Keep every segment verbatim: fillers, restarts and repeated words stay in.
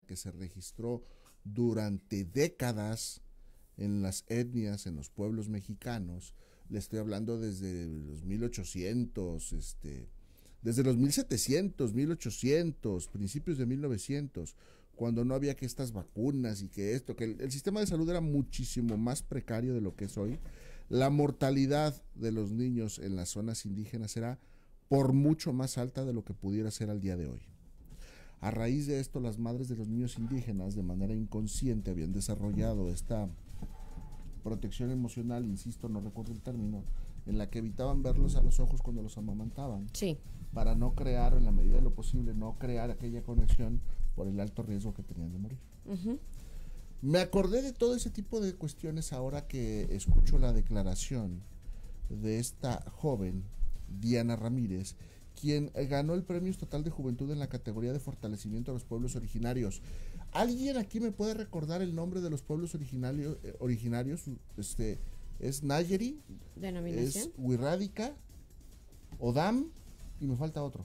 que se registró durante décadas en las etnias, en los pueblos mexicanos. Le estoy hablando desde los mil ochocientos, este, desde los mil setecientos, mil ochocientos, principios de mil novecientos, cuando no había que estas vacunas y que esto, que el, el sistema de salud era muchísimo más precario de lo que es hoy. La mortalidad de los niños en las zonas indígenas era por mucho más alta de lo que pudiera ser al día de hoy. A raíz de esto, las madres de los niños indígenas, de manera inconsciente, habían desarrollado esta protección emocional, insisto, no recuerdo el término, en la que evitaban verlos a los ojos cuando los amamantaban. Sí. Para no crear, en la medida de lo posible, no crear aquella conexión por el alto riesgo que tenían de morir. Uh-huh. Me acordé de todo ese tipo de cuestiones ahora que escucho la declaración de esta joven, Diana Ramírez, quien ganó el Premio Estatal de Juventud en la categoría de fortalecimiento a los pueblos originarios. ¿Alguien aquí me puede recordar el nombre de los pueblos originarios? Eh, originarios? Este, ¿Es Nayeri? ¿Denominación? ¿Es Wixárika? ¿Odam? Y me falta otro.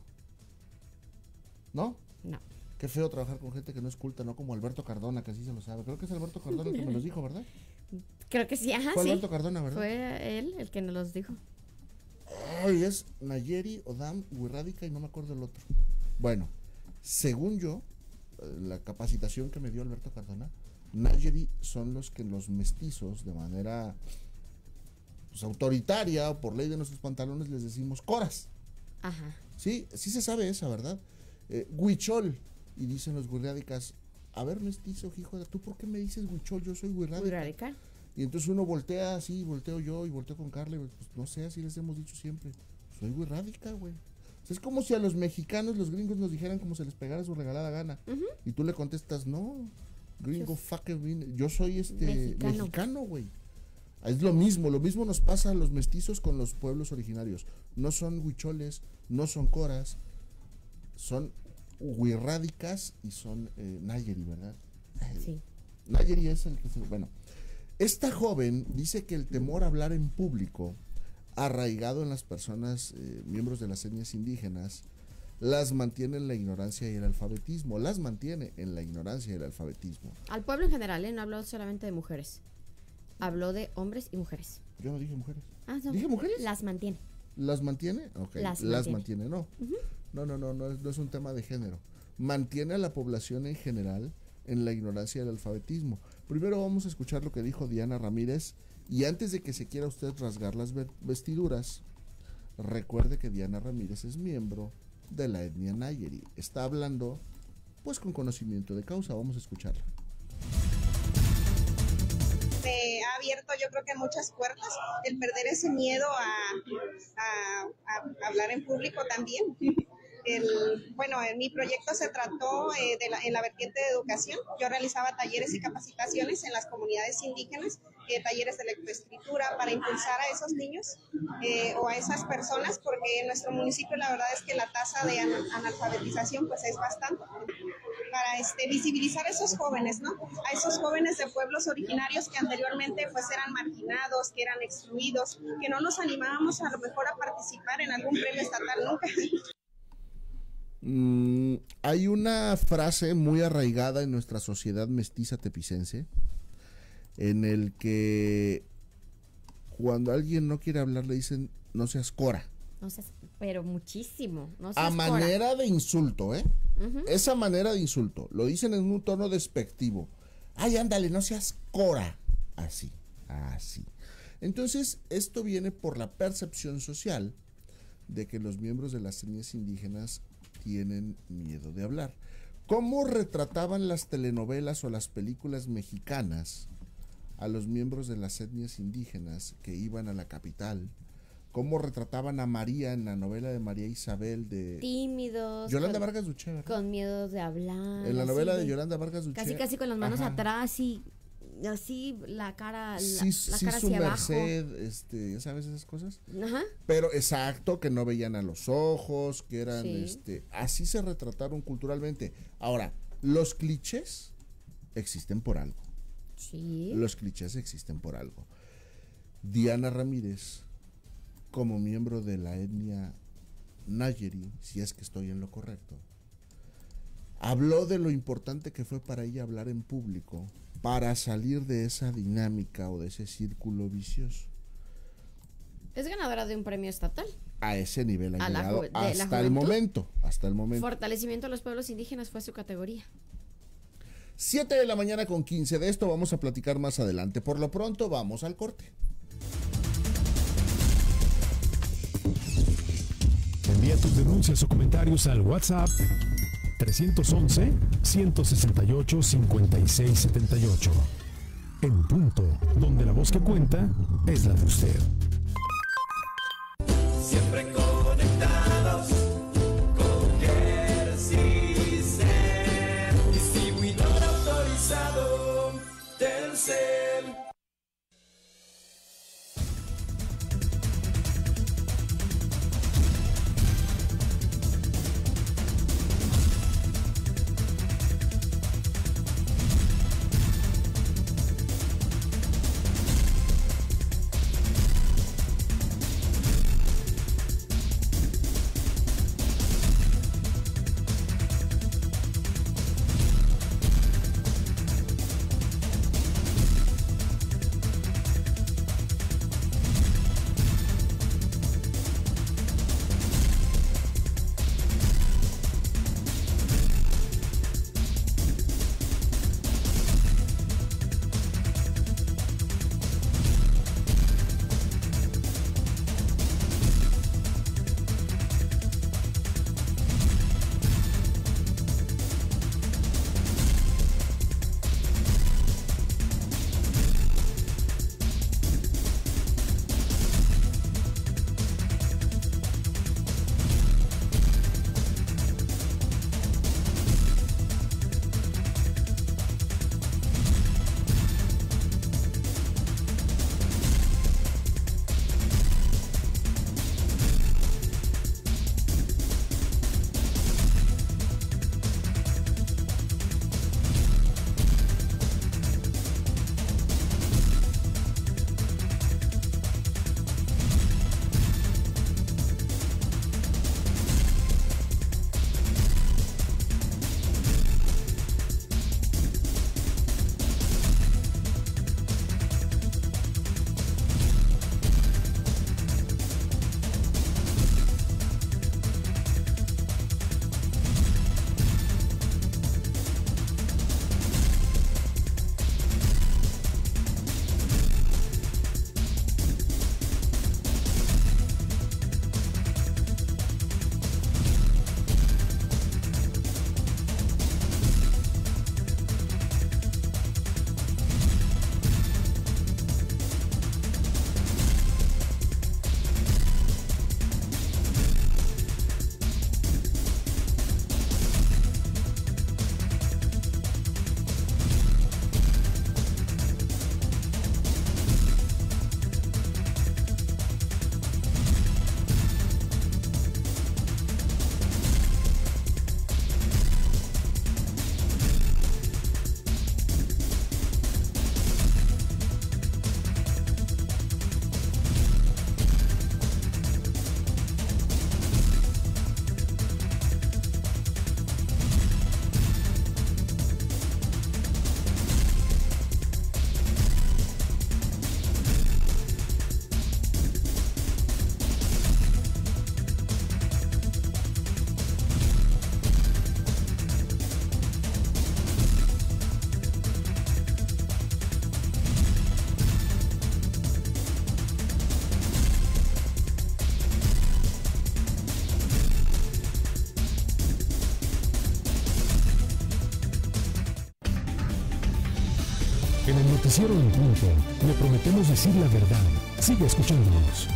¿No? No. Qué feo trabajar con gente que no es culta, ¿no? Como Alberto Cardona, que así se lo sabe. Creo que es Alberto Cardona el que me los dijo, ¿verdad? Creo que sí, ajá, Fue sí. Alberto Cardona, ¿verdad? Fue él el que nos los dijo. Ay, es Nayeri, Odam, Wixárika y no me acuerdo el otro. Bueno, según yo, la capacitación que me dio Alberto Cardona, Nayeri son los que los mestizos, de manera pues, autoritaria o por ley de nuestros pantalones, les decimos coras. Ajá. Sí, sí se sabe esa, ¿verdad? Eh, huichol, y dicen los wixárikas, a ver, mestizo, hijo de, ¿tú por qué me dices huichol? Yo soy wixárika. Y entonces uno voltea así, volteo yo y volteo con Carla, pues no sé, así les hemos dicho siempre, soy wixárika, güey. O sea, es como si a los mexicanos, los gringos nos dijeran como se les pegara su regalada gana. Uh-huh. Y tú le contestas, no, gringo, fucking, yo soy este mexicano, güey. Es lo mismo, lo mismo nos pasa a los mestizos con los pueblos originarios. No son huicholes, no son coras, son wixárikas y son eh, Nayeri, ¿verdad? Sí. Nayeri es el que se... Bueno, esta joven dice que el temor a hablar en público, arraigado en las personas, eh, miembros de las etnias indígenas, las mantiene en la ignorancia y el alfabetismo, las mantiene en la ignorancia y el alfabetismo. Al pueblo en general, ¿eh? No habló solamente de mujeres, habló de hombres y mujeres. Yo no dije mujeres. Ah, no. ¿Dije mujeres? Las mantiene. ¿Las mantiene? Ok, las, las mantiene, mantiene no. Uh-huh. No, no, no, no es, no es un tema de género. Mantiene a la población en general en la ignorancia del alfabetismo. Primero vamos a escuchar lo que dijo Diana Ramírez, y antes de que se quiera usted rasgar las vestiduras, recuerde que Diana Ramírez es miembro de la etnia Nayeri. Está hablando pues con conocimiento de causa. Vamos a escucharla. Me ha abierto yo creo que muchas puertas, el perder ese miedo a, a, a hablar en público también. El, bueno, en mi proyecto se trató eh, de la, en la vertiente de educación. Yo realizaba talleres y capacitaciones en las comunidades indígenas, eh, talleres de lectoescritura para impulsar a esos niños eh, o a esas personas, porque en nuestro municipio la verdad es que la tasa de an- analfabetización pues es bastante, para este, visibilizar a esos jóvenes, ¿no? A esos jóvenes de pueblos originarios que anteriormente pues eran marginados, que eran excluidos, que no nos animábamos a lo mejor a participar en algún premio estatal nunca. Mm, hay una frase muy arraigada en nuestra sociedad mestiza tepicense, en el que cuando alguien no quiere hablar le dicen no seas cora. No seas, pero muchísimo. No seas a cora. manera de insulto, ¿eh? Uh-huh. Esa manera de insulto. Lo dicen en un tono despectivo. Ay, ándale, no seas cora. Así, así. Entonces, esto viene por la percepción social de que los miembros de las etnias indígenas tienen miedo de hablar. ¿Cómo retrataban las telenovelas o las películas mexicanas a los miembros de las etnias indígenas que iban a la capital? ¿Cómo retrataban a María en la novela de María Isabel de... Tímidos. Yolanda con, Vargas Duché, ¿verdad? Con miedo de hablar. En la novela de, de Yolanda Vargas Duché. Casi, casi con las manos Ajá. atrás y así la cara, sí, la, sí, la cara su hacia merced, abajo. Este, ya sabes esas cosas. Ajá. Pero exacto, que no veían a los ojos, que eran, sí. este, así se retrataron culturalmente. Ahora, los clichés existen por algo. Sí. Los clichés existen por algo. Diana Ramírez, como miembro de la etnia Nayeri, si es que estoy en lo correcto, habló de lo importante que fue para ella hablar en público para salir de esa dinámica o de ese círculo vicioso. Es ganadora de un premio estatal. A ese nivel ha A la llegado ju- de la hasta el juventud. momento, hasta el momento. Fortalecimiento de los pueblos indígenas fue su categoría. siete de la mañana con quince, de esto vamos a platicar más adelante. Por lo pronto vamos al corte. Envía tus denuncias o comentarios al WhatsApp trescientos once, ciento sesenta y ocho, cincuenta y seis setenta y ocho. En punto, donde la voz que cuenta es la de usted. Siempre conectados con Gersys, distribuidor autorizado Telcel. En el noticiero en punto, le prometemos decir la verdad. Sigue escuchándonos.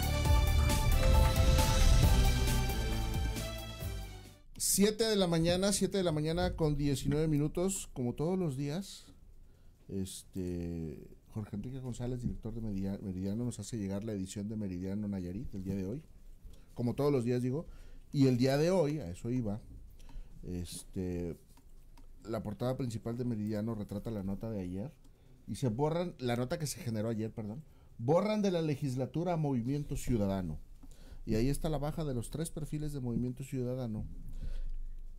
siete de la mañana, siete de la mañana con diecinueve minutos, como todos los días. Este Jorge Enrique González, director de Meridiano, nos hace llegar la edición de Meridiano Nayarit del día de hoy. Como todos los días, digo. Y el día de hoy, a eso iba, este, la portada principal de Meridiano retrata la nota de ayer. Y se borran, la nota que se generó ayer, perdón, borran de la legislatura a Movimiento Ciudadano. Y ahí está la baja de los tres perfiles de Movimiento Ciudadano.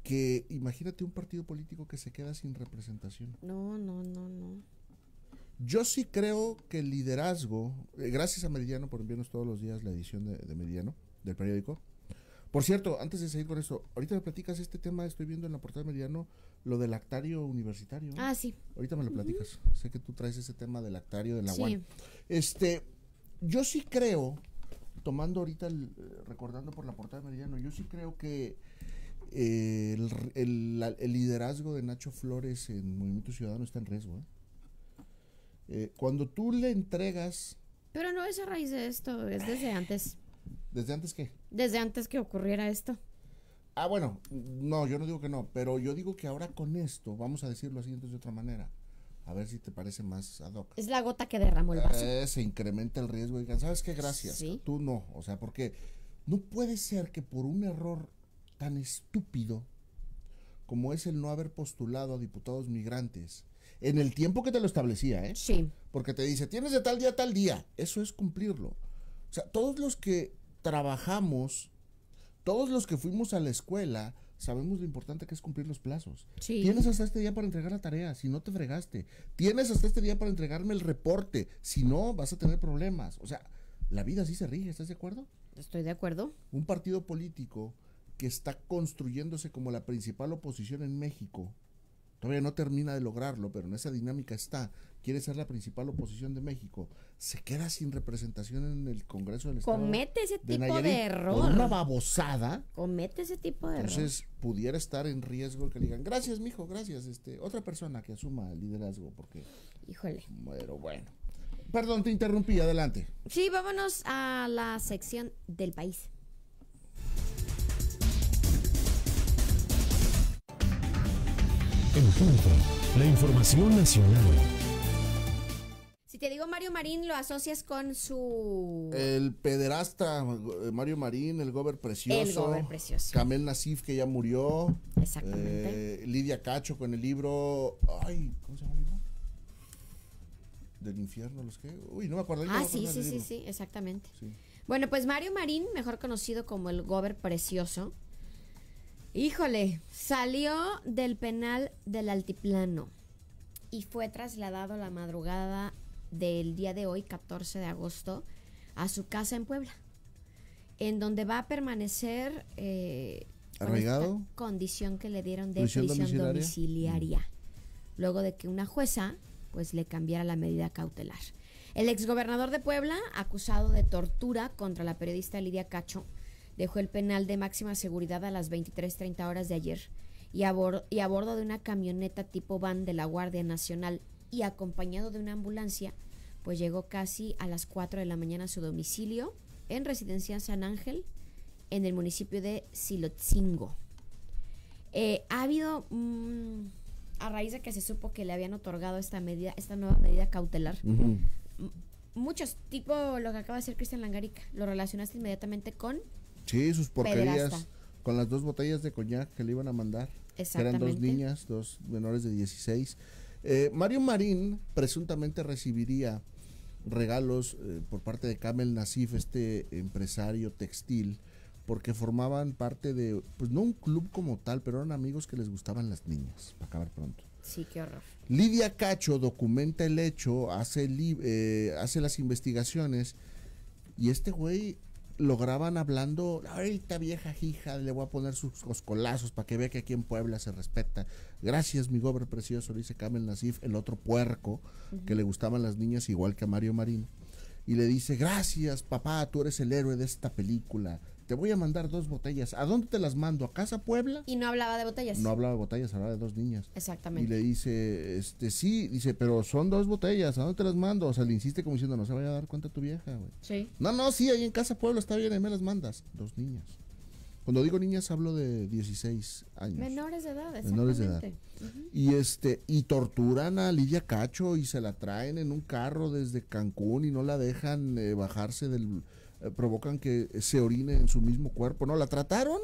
que imagínate un partido político que se queda sin representación. No, no, no, no. Yo sí creo que el liderazgo, eh, gracias a Meridiano por enviarnos todos los días la edición de, de Meridiano, del periódico. Por cierto, antes de seguir con eso, ahorita me platicas este tema, estoy viendo en la portada de Meridiano lo del lactario universitario. Ah, sí. Ahorita me lo platicas. Uh-huh. Sé que tú traes ese tema del lactario de la sí. U A N. Este, yo sí creo, tomando ahorita, el, recordando por la portada de Meridiano, yo sí creo que eh, el, el, el liderazgo de Nacho Flores en Movimiento Ciudadano está en riesgo. ¿eh? Eh, cuando tú le entregas... Pero no es a raíz de esto, es desde antes. ¿Desde antes qué? Desde antes que ocurriera esto. Ah, bueno, no, yo no digo que no, pero yo digo que ahora con esto, vamos a decirlo así entonces de otra manera, a ver si te parece más ad hoc. Es la gota que derramó el vaso. Eh, se incrementa el riesgo y digan, ¿sabes qué? Gracias. ¿Sí? Tú no, o sea, porque no puede ser que por un error tan estúpido como es el no haber postulado a diputados migrantes, en el tiempo que te lo establecía, ¿eh? Sí. Porque te dice, tienes de tal día a tal día, eso es cumplirlo. O sea, todos los que trabajamos, todos los que fuimos a la escuela, sabemos lo importante que es cumplir los plazos. Sí. Tienes hasta este día para entregar la tarea, si no te fregaste. Tienes hasta este día para entregarme el reporte, si no vas a tener problemas. O sea, la vida así se rige, ¿estás de acuerdo? Estoy de acuerdo. Un partido político que está construyéndose como la principal oposición en México, todavía no termina de lograrlo, pero en esa dinámica está, quiere ser la principal oposición de México, se queda sin representación en el Congreso del Estado. Comete ese tipo de, Nayarit, de error. por una babosada. Comete ese tipo de Entonces, error. Entonces, pudiera estar en riesgo que le digan, gracias, mijo, gracias, este, otra persona que asuma el liderazgo, porque... Híjole. Pero bueno. Perdón, te interrumpí, adelante. Sí, vámonos a la sección del país. En punto, la información nacional. Si te digo Mario Marín, lo asocias con su... El pederasta Mario Marín, el gober precioso. El gober precioso. Kamel Nasif, que ya murió. Exactamente. Eh, Lidia Cacho con el libro... Ay, ¿cómo se llama el libro? Del infierno, los que... Uy, no me acuerdo. Ah, no sí, sí, sí, sí, exactamente. Sí. Bueno, pues Mario Marín, mejor conocido como el gober precioso, híjole, salió del penal del Altiplano y fue trasladado la madrugada del día de hoy, catorce de agosto, a su casa en Puebla, en donde va a permanecer eh, arraigado, con esta condición que le dieron de prisión, prisión domiciliaria, domiciliaria, mm. luego de que una jueza pues le cambiara la medida cautelar. El exgobernador de Puebla, acusado de tortura contra la periodista Lidia Cacho, dejó el penal de máxima seguridad a las veintitrés treinta horas de ayer y a, bor- y a bordo de una camioneta tipo van de la Guardia Nacional y acompañado de una ambulancia, pues llegó casi a las cuatro de la mañana a su domicilio en Residencia San Ángel, en el municipio de Silotzingo. Eh, ha habido, mmm, a raíz de que se supo que le habían otorgado esta medida, esta nueva medida cautelar, uh-huh. m- muchos, tipo lo que acaba de hacer Cristian Langarica, lo relacionaste inmediatamente con... Sí, sus porquerías, pederasta. Con las dos botellas de coñac que le iban a mandar. Exactamente. Eran dos niñas, dos menores de dieciséis. Eh, Mario Marín presuntamente recibiría regalos eh, por parte de Kamel Nasif, este empresario textil, porque formaban parte de, pues no un club como tal, pero eran amigos que les gustaban las niñas, para acabar pronto. Sí, qué horror. Lidia Cacho documenta el hecho, hace, li- eh, hace las investigaciones, y este güey lo graban hablando, ahorita vieja hija, le voy a poner sus coscolazos para que vea que aquí en Puebla se respeta. Gracias, mi gober precioso, le dice Kamel Nasif, el otro puerco, uh-huh. que le gustaban las niñas igual que a Mario Marín. Y le dice, gracias papá, tú eres el héroe de esta película. Te voy a mandar dos botellas. ¿A dónde te las mando? ¿A casa Puebla? Y no hablaba de botellas. No hablaba de botellas, hablaba de dos niñas. Exactamente. Y le dice, este, sí, dice, pero son dos botellas, ¿a dónde te las mando? O sea, le insiste como diciendo, no se vaya a dar cuenta tu vieja, güey. Sí. No, no, sí, ahí en casa Puebla está bien, ahí me las mandas. Dos niñas. Cuando digo niñas hablo de dieciséis años. Menores de edad, exactamente. Menores de edad. Uh-huh. Y este, y torturan a Lidia Cacho y se la traen en un carro desde Cancún y no la dejan eh, bajarse del... Eh, provocan que se orine en su mismo cuerpo. No, la trataron.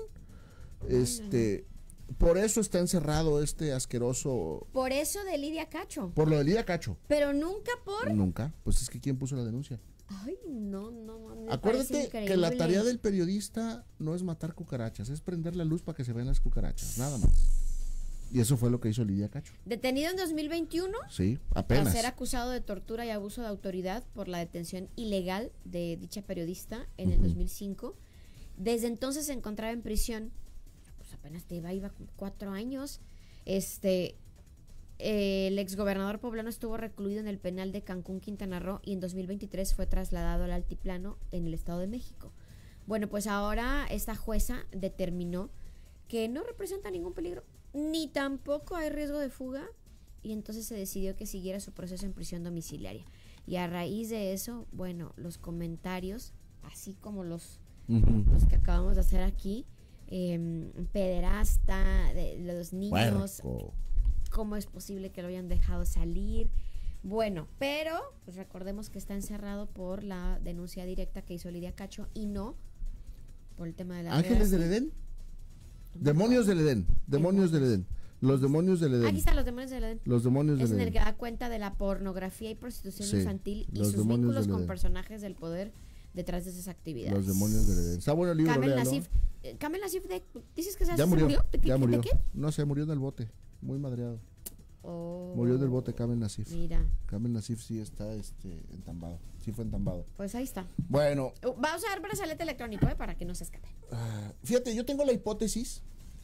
Este... Por eso está encerrado este asqueroso... Por eso de Lidia Cacho. Por lo de Lidia Cacho. Pero nunca por... Nunca. Pues es que ¿quién puso la denuncia? Ay, no, no, no. parece Acuérdate increíble. que la tarea del periodista no es matar cucarachas, es prender la luz para que se vean las cucarachas, nada más. Y eso fue lo que hizo Lidia Cacho. Detenido en dos mil veintiuno Sí, al apenas. ser acusado de tortura y abuso de autoridad por la detención ilegal de dicha periodista en el Ujú. dos mil cinco. Desde entonces se encontraba en prisión, pues apenas te iba, iba cuatro años. Este, eh, el exgobernador poblano estuvo recluido en el penal de Cancún, Quintana Roo, y en dos mil veintitrés fue trasladado al altiplano en el Estado de México. Bueno, pues ahora esta jueza determinó que no representa ningún peligro, ni tampoco hay riesgo de fuga, y entonces se decidió que siguiera su proceso en prisión domiciliaria. Y a raíz de eso, bueno, los comentarios, así como los, Ujú. los que acabamos de hacer aquí, eh, pederasta, de los niños, Puerco. cómo es posible que lo hayan dejado salir. Bueno, pero pues recordemos que está encerrado por la denuncia directa que hizo Lidia Cacho y no por el tema de la Ángeles del Edén. Demonios del Edén. Demonios del Edén. Los demonios del Edén. Aquí están los demonios del Edén. Los demonios Es del en el Edén. que da cuenta de la pornografía y prostitución Sí, infantil y los sus demonios vínculos del con Edén. personajes del poder detrás de esas actividades. Los demonios del Edén. Está bueno el libro, Kamel léalo. Nasif, eh, Kamel Nasif de, ¿dices que se, Ya se murió. murió? ¿De, qué- Ya de murió. qué? No sé, murió en el bote. Muy madreado. Oh, Murió del bote Kamel Nasif. Mira, Kamel Nasif sí está este, entambado. Sí fue entambado. pues ahí está. Bueno, Uh, Va a usar brazalete electrónico, ¿eh? Para que no se escape. ah, fíjate, yo tengo la hipótesis.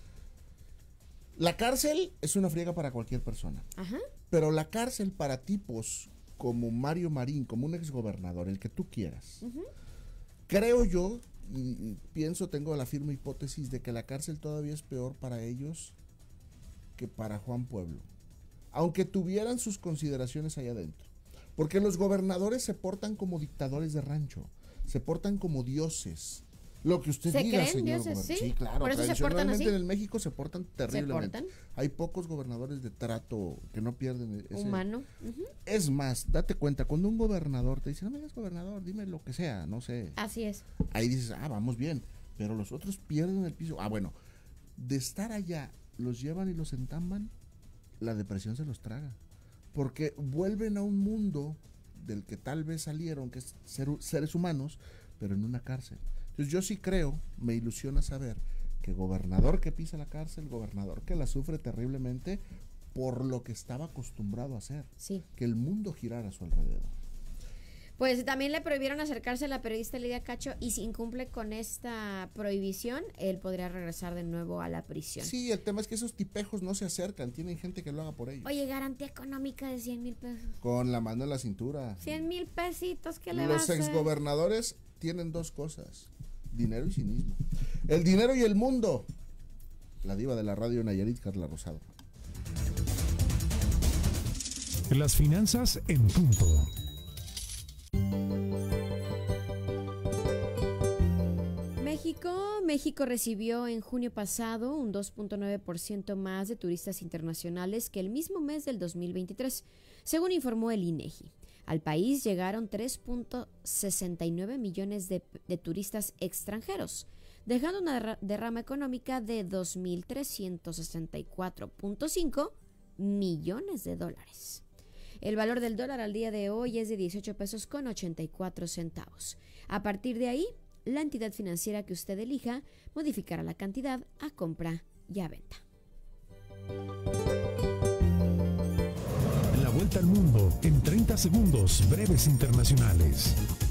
La cárcel es una friega para cualquier persona. Ajá. Pero la cárcel para tipos como Mario Marín, como un exgobernador, el que tú quieras. Creo yo, y, y pienso, tengo la firme hipótesis de que la cárcel todavía es peor para ellos que para Juan Pueblo. Aunque tuvieran sus consideraciones allá adentro. Porque los gobernadores se portan como dictadores de rancho, se portan como dioses. Lo que usted ¿Se diga, creen señor dioses? gobernador. Sí. Sí, claro. Por eso se portan Tradicionalmente así. en el México se portan terriblemente. portan? Hay pocos gobernadores de trato que no pierden ese, Humano. Ujú. es más, date cuenta, cuando un gobernador te dice, no me digas gobernador, dime lo que sea, no sé. Así es. Ahí dices, ah, vamos bien, pero los otros pierden el piso. Ah, bueno, de estar allá, los llevan y los entamban, la depresión se los traga. Porque vuelven a un mundo del que tal vez salieron, que es ser, seres humanos, pero en una cárcel. Entonces yo sí creo, me ilusiona saber, que gobernador que pisa la cárcel, gobernador que la sufre terriblemente por lo que estaba acostumbrado a hacer. Sí. Que el mundo girara a su alrededor. Pues también le prohibieron acercarse a la periodista Lidia Cacho y si incumple con esta prohibición, él podría regresar de nuevo a la prisión. Sí, el tema es que esos tipejos no se acercan, tienen gente que lo haga por ellos. Oye, garantía económica de cien mil pesos. Con la mano en la cintura. cien mil pesitos, ¿qué le va a Los hacer? exgobernadores tienen dos cosas, dinero y cinismo. El dinero y el mundo. La diva de la radio Nayarit, Carla Rosado. Las finanzas en punto. México, México recibió en junio pasado un dos punto nueve por ciento más de turistas internacionales que el mismo mes del dos mil veintitrés, según informó el INEGI. Al país llegaron tres punto sesenta y nueve millones de, de turistas extranjeros, dejando una derra- derrama económica de dos mil trescientos sesenta y cuatro punto cinco millones de dólares. El valor del dólar al día de hoy es de dieciocho pesos con ochenta y cuatro centavos. A partir de ahí, la entidad financiera que usted elija modificará la cantidad a compra y a venta. La vuelta al mundo en treinta segundos, breves internacionales.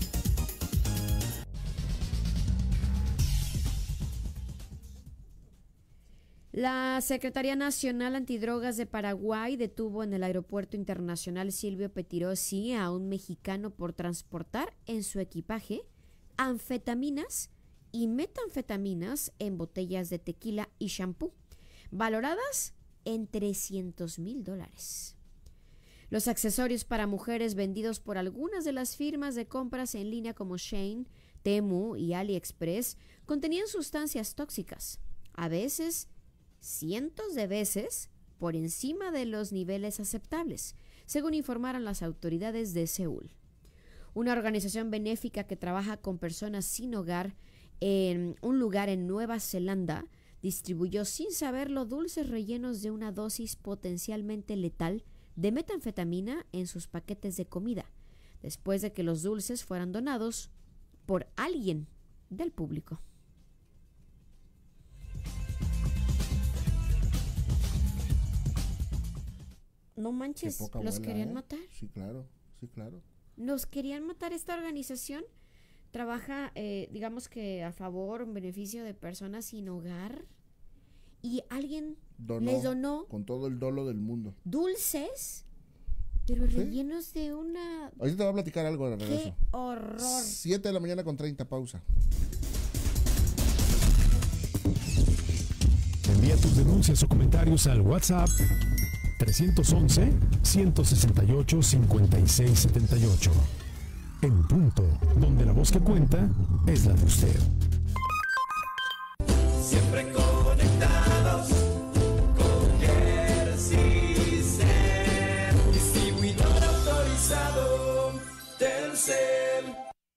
La Secretaría Nacional Antidrogas de Paraguay detuvo en el Aeropuerto Internacional Silvio Pettirossi a un mexicano por transportar en su equipaje anfetaminas y metanfetaminas en botellas de tequila y shampoo, valoradas en trescientos mil dólares. Los accesorios para mujeres vendidos por algunas de las firmas de compras en línea como Shein, Temu y AliExpress contenían sustancias tóxicas, a veces cientos de veces por encima de los niveles aceptables, según informaron las autoridades de Seúl. Una organización benéfica que trabaja con personas sin hogar en un lugar en Nueva Zelanda distribuyó sin saberlo dulces rellenos de una dosis potencialmente letal de metanfetamina en sus paquetes de comida, después de que los dulces fueran donados por alguien del público. No manches, Qué poca los abuela, querían ¿eh? matar. Sí, claro, sí, claro. Los querían matar. Esta organización trabaja, eh, digamos que a favor, en beneficio de personas sin hogar. Y alguien Donó, les donó con todo el dolo del mundo. dulces, pero ¿Sí? rellenos de una... Ahorita te voy a platicar algo de ¡Qué regreso. horror! siete de la mañana con treinta, pausa. Envía tus denuncias o comentarios al WhatsApp tres once, ciento sesenta y ocho, cincuenta y seis setenta y ocho. En punto, donde la voz que cuenta es la de usted. Siempre conectados con Jersey Cell, distribuidor autorizado Telcel.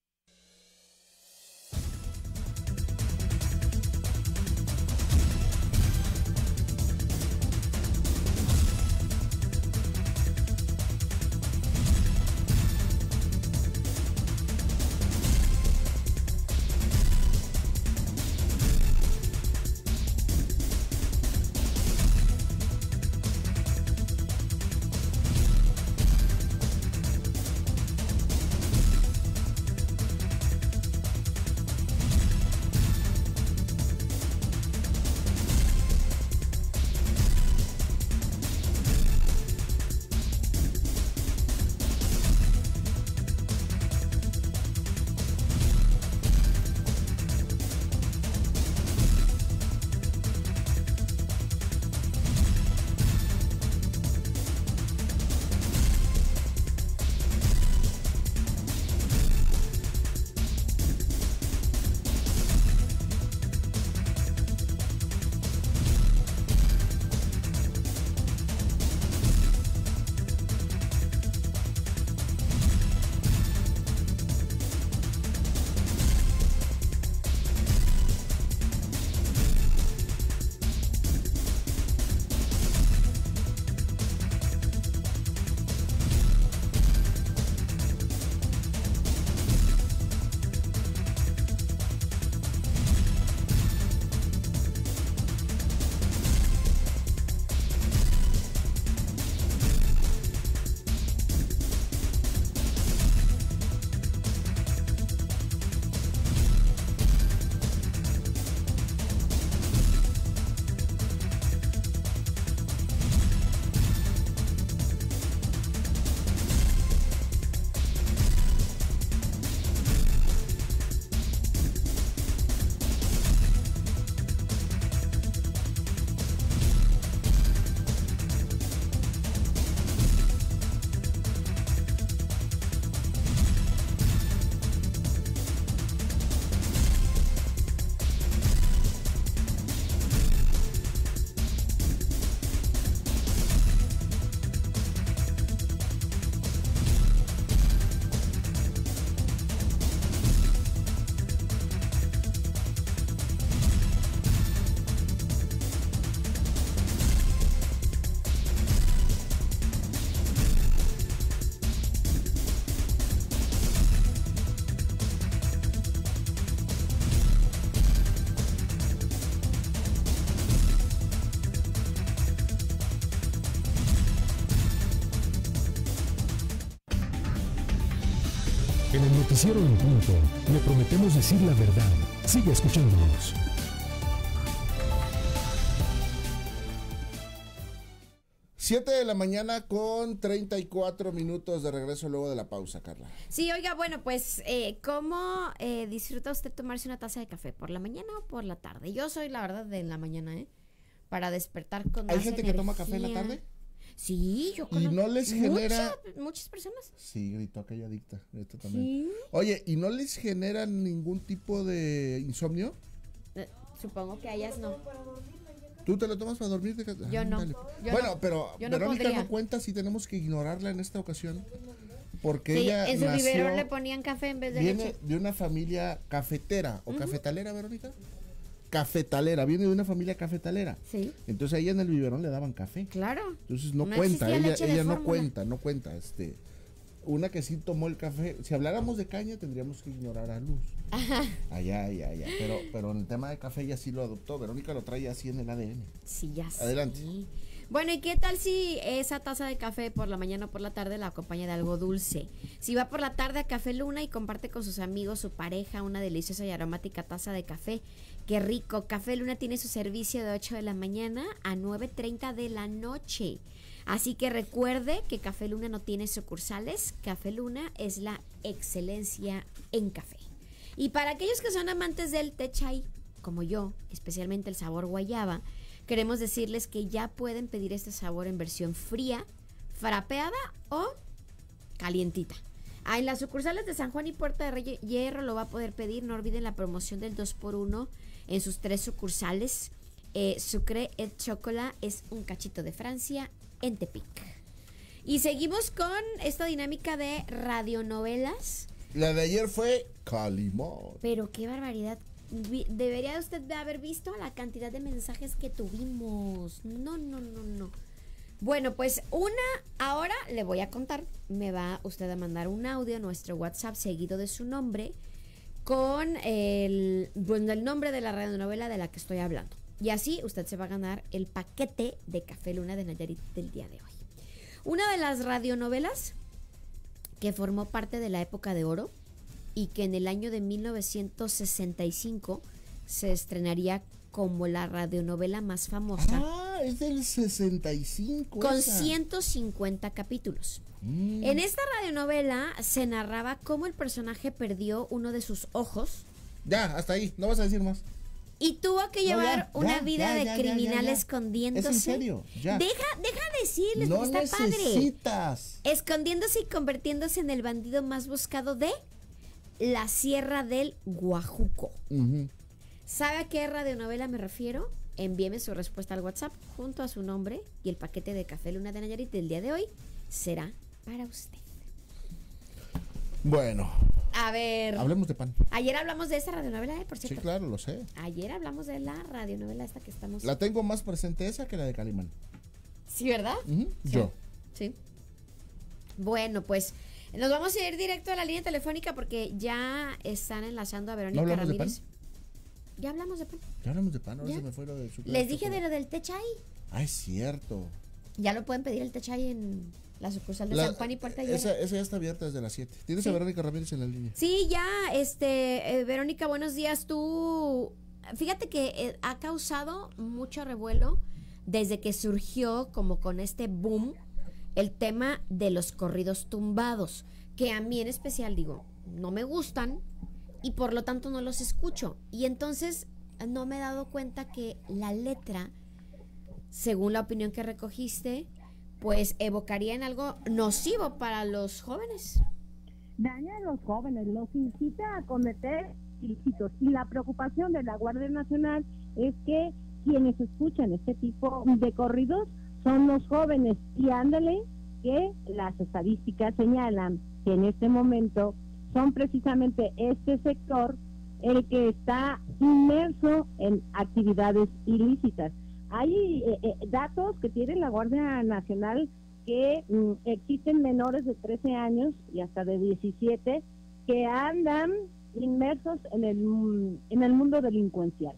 En el noticiero En Punto, le prometemos decir la verdad. Sigue escuchándonos. siete de la mañana con treinta y cuatro minutos de regreso luego de la pausa, Carla. Sí, oiga, bueno, pues, eh, ¿cómo eh, disfruta usted tomarse una taza de café? ¿Por la mañana o por la tarde? Yo soy, la verdad, de la mañana, ¿eh? Para despertar con más ¿Hay gente que toma café en la energía. tarde? Sí, yo ¿Y conozco no les genera- mucha- muchas personas. Sí, gritó aquella adicta. Esto también. Sí. Oye, ¿y no les genera ningún tipo de insomnio? Eh, supongo que a ellas no. ¿Tú te lo tomas para dormir? De... Yo no. Ándale. Yo bueno, no. pero Yo no Verónica podría. no cuenta si tenemos que ignorarla en esta ocasión. Porque Sí, ella en su nació, biberón le ponían café en vez de viene leche. de una familia cafetera o cafetalera, Verónica. Cafetalera, viene de una familia cafetalera. Sí, Entonces a ella en el biberón le daban café. claro. Entonces no, No cuenta, existía ella, leche de ella no fórmula. cuenta, no cuenta, este, una que sí tomó el café. Si habláramos de caña, tendríamos que ignorar a Luz. Ajá. Allá, allá, allá. Pero, pero en el tema de café ya sí lo adoptó. Verónica lo trae así en el A D N. Sí, ya sé. Adelante. Bueno, ¿y qué tal si esa taza de café por la mañana o por la tarde la acompaña de algo dulce? Si va por la tarde a Café Luna y comparte con sus amigos, su pareja, una deliciosa y aromática taza de café. ¡Qué rico! Café Luna tiene su servicio de ocho de la mañana a nueve treinta de la noche. Así que recuerde que Café Luna no tiene sucursales. Café Luna es la excelencia en café. Y para aquellos que son amantes del té chai, como yo, especialmente el sabor guayaba, queremos decirles que ya pueden pedir este sabor en versión fría, frapeada o calientita. Ah, en las sucursales de San Juan y Puerta de Hierro lo va a poder pedir. No olviden la promoción del dos por uno en sus tres sucursales. Eh, Sucre et Chocolat es un cachito de Francia en Tepic. Y seguimos con esta dinámica de radionovelas. La de ayer fue Calimán. Pero qué barbaridad. Debería usted haber visto la cantidad de mensajes que tuvimos. No, no, no, no. Bueno, pues una, ahora le voy a contar. Me va usted a mandar un audio a nuestro WhatsApp seguido de su nombre con el, bueno, el nombre de la radionovela de la que estoy hablando. Y así usted se va a ganar el paquete de Café Luna de Nayarit del día de hoy. Una de las radionovelas que formó parte de la época de oro y que en el año de mil novecientos sesenta y cinco se estrenaría como la radionovela más famosa. Ah, es del sesenta y cinco. Con esa. ciento cincuenta capítulos. Mm. En esta radionovela se narraba cómo el personaje perdió uno de sus ojos Ya, hasta ahí, no vas a decir más. y tuvo que No, llevar ya, una ya, vida ya, de ya, ya, criminal ya, ya. escondiéndose. ¿Es en serio? Ya. Deja, deja decirles, No porque está padre. necesitas. Escondiéndose y convirtiéndose en el bandido más buscado de la Sierra del Guajuco. Ujú. ¿Sabe a qué radionovela me refiero? Envíeme su respuesta al WhatsApp junto a su nombre y el paquete de Café Luna de Nayarit del día de hoy será para usted. Bueno, A ver, hablemos de pan. ayer hablamos de esa radionovela, ¿eh? Por Sí, cierto. claro, lo sé. Ayer hablamos de la radionovela esta que estamos... La tengo más presente esa que la de Calimán. Sí, ¿verdad? Ujú, Yo. Sí. Bueno, pues nos vamos a ir directo a la línea telefónica porque ya están enlazando a Verónica ¿No hablamos de Ramírez. Ya hablamos de pan. Ya hablamos de pan, ahora ¿Ya? se me fue lo de su Les dije de lo del té chai. Ah, es cierto. Ya lo pueden pedir el té chai en la sucursal de La- San Juan y Puerta de Hierro. esa, esa ya está abierta desde las siete. Tienes Sí. a Verónica Ramírez en la línea. Sí, ya, este, eh, Verónica, buenos días. Tú, fíjate que eh, ha causado mucho revuelo desde que surgió como con este boom el tema de los corridos tumbados, que a mí en especial digo, no me gustan y por lo tanto no los escucho. Y entonces no me he dado cuenta que la letra, según la opinión que recogiste, pues evocaría en algo nocivo para los jóvenes. Daña a los jóvenes, los incita a cometer ilícitos. Y la preocupación de la Guardia Nacional es que quienes escuchan este tipo de corridos son los jóvenes. Y ándale, que las estadísticas señalan que en este momento son precisamente este sector el que está inmerso en actividades ilícitas. Hay eh, eh, datos que tiene la Guardia Nacional que mm, existen menores de trece años y hasta de diecisiete que andan inmersos en el, mm, en el mundo delincuencial.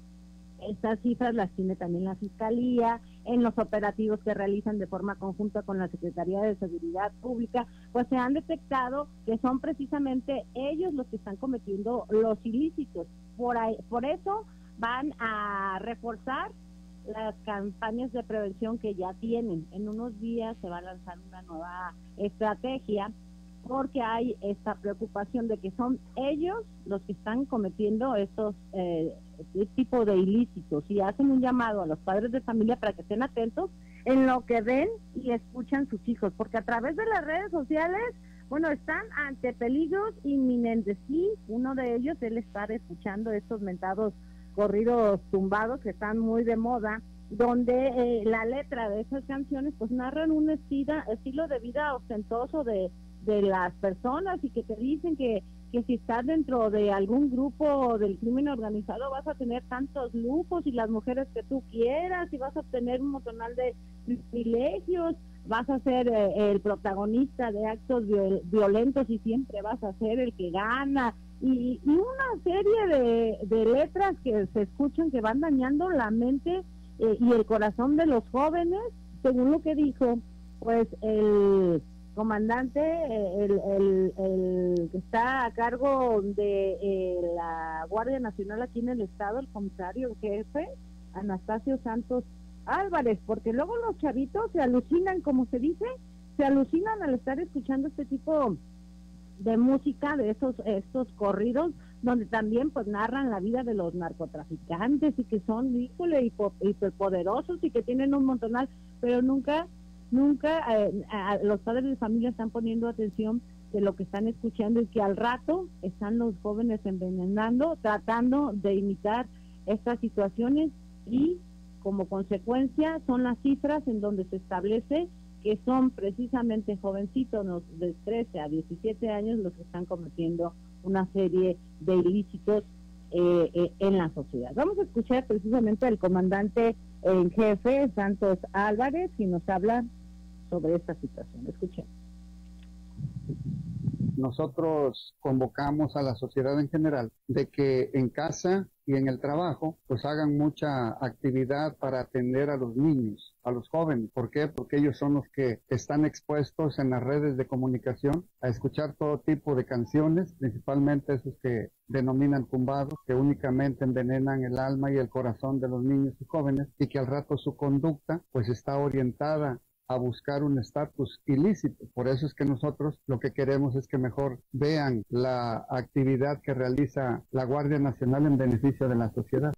Estas cifras las tiene también la Fiscalía en los operativos que realizan de forma conjunta con la Secretaría de Seguridad Pública, pues se han detectado que son precisamente ellos los que están cometiendo los ilícitos. Por ahí, por eso van a reforzar las campañas de prevención que ya tienen. En unos días se va a lanzar una nueva estrategia porque hay esta preocupación de que son ellos los que están cometiendo estos eh, este tipo de ilícitos, y hacen un llamado a los padres de familia para que estén atentos en lo que ven y escuchan sus hijos, porque a través de las redes sociales, bueno, están ante peligros inminentes. Y uno de ellos es el estar escuchando estos mentados corridos tumbados que están muy de moda, donde eh, la letra de esas canciones pues narran un estilo, estilo de vida ostentoso de, de las personas, y que te dicen que, que si estás dentro de algún grupo del crimen organizado vas a tener tantos lujos y las mujeres que tú quieras y vas a obtener un montonal de privilegios. vas a ser eh, el protagonista de actos viol violentos y siempre vas a ser el que gana, y, y una serie de, de letras que se escuchan que van dañando la mente eh, y el corazón de los jóvenes, según lo que dijo pues el comandante, eh, el, el, el que está a cargo de eh, la Guardia Nacional aquí en el estado, el comisario el jefe, Anastasio Santos Álvarez, porque luego los chavitos se alucinan, como se dice, se alucinan al estar escuchando este tipo de música, de estos estos corridos, donde también pues narran la vida de los narcotraficantes y que son, híjole, hiperpoderosos y que tienen un montonal, pero nunca, nunca eh, a los padres de familia están poniendo atención de lo que están escuchando y que al rato están los jóvenes envenenando, tratando de imitar estas situaciones y como consecuencia son las cifras en donde se establece que son precisamente jovencitos de trece a diecisiete años los que están cometiendo una serie de ilícitos eh, eh, en la sociedad. Vamos a escuchar precisamente al comandante en jefe, Santos Álvarez, y nos habla sobre esta situación. Escuchen. Nosotros convocamos a la sociedad en general de que en casa y en el trabajo pues hagan mucha actividad para atender a los niños, a los jóvenes. ¿Por qué? Porque ellos son los que están expuestos en las redes de comunicación a escuchar todo tipo de canciones, principalmente esos que denominan tumbados, que únicamente envenenan el alma y el corazón de los niños y jóvenes, y que al rato su conducta pues está orientada a buscar un estatus ilícito. Por eso es que nosotros lo que queremos es que mejor vean la actividad que realiza la Guardia Nacional en beneficio de la sociedad.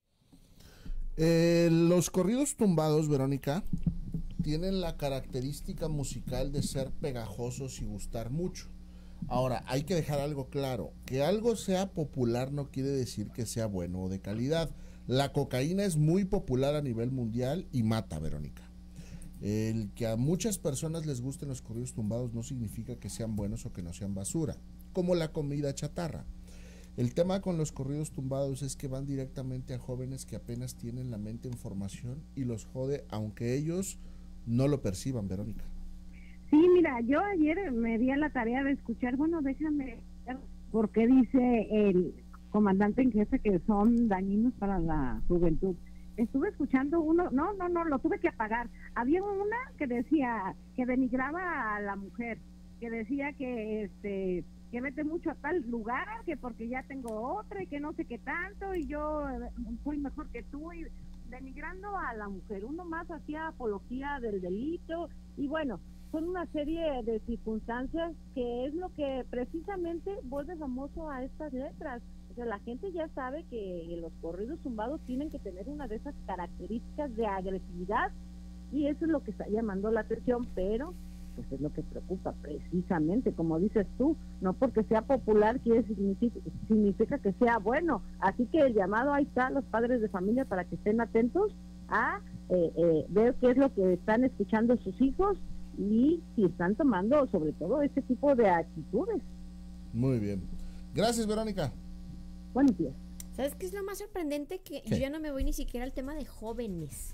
Eh, los corridos tumbados, Verónica, tienen la característica musical de ser pegajosos y gustar mucho. Ahora, hay que dejar algo claro, que algo sea popular no quiere decir que sea bueno o de calidad. La cocaína es muy popular a nivel mundial y mata, Verónica. El que a muchas personas les gusten los corridos tumbados no significa que sean buenos o que no sean basura, como la comida chatarra. El tema con los corridos tumbados es que van directamente a jóvenes que apenas tienen la mente en formación y los jode, aunque ellos no lo perciban, Verónica. Sí, mira, yo ayer me di a la tarea de escuchar, bueno, déjame ver por qué dice el comandante en jefe que son dañinos para la juventud. Estuve escuchando uno, no, no, no, lo tuve que apagar. Había una que decía, que denigraba a la mujer, que decía que este que vete mucho a tal lugar, que porque ya tengo otra y que no sé qué tanto y yo soy mejor que tú, y denigrando a la mujer. Uno más hacía apología del delito y bueno, son una serie de circunstancias que es lo que precisamente vuelve famoso a estas letras. O sea, la gente ya sabe que los corridos tumbados tienen que tener una de esas características de agresividad y eso es lo que está llamando la atención, pero pues es lo que preocupa precisamente, como dices tú, no porque sea popular quiere significa, significa que sea bueno. Así que el llamado ahí está a los padres de familia para que estén atentos a eh, eh, ver qué es lo que están escuchando sus hijos y si están tomando sobre todo ese tipo de actitudes. Muy bien. Gracias, Verónica. Buenos días. ¿Sabes qué es lo más sorprendente? Que ¿Qué? yo ya no me voy ni siquiera al tema de jóvenes,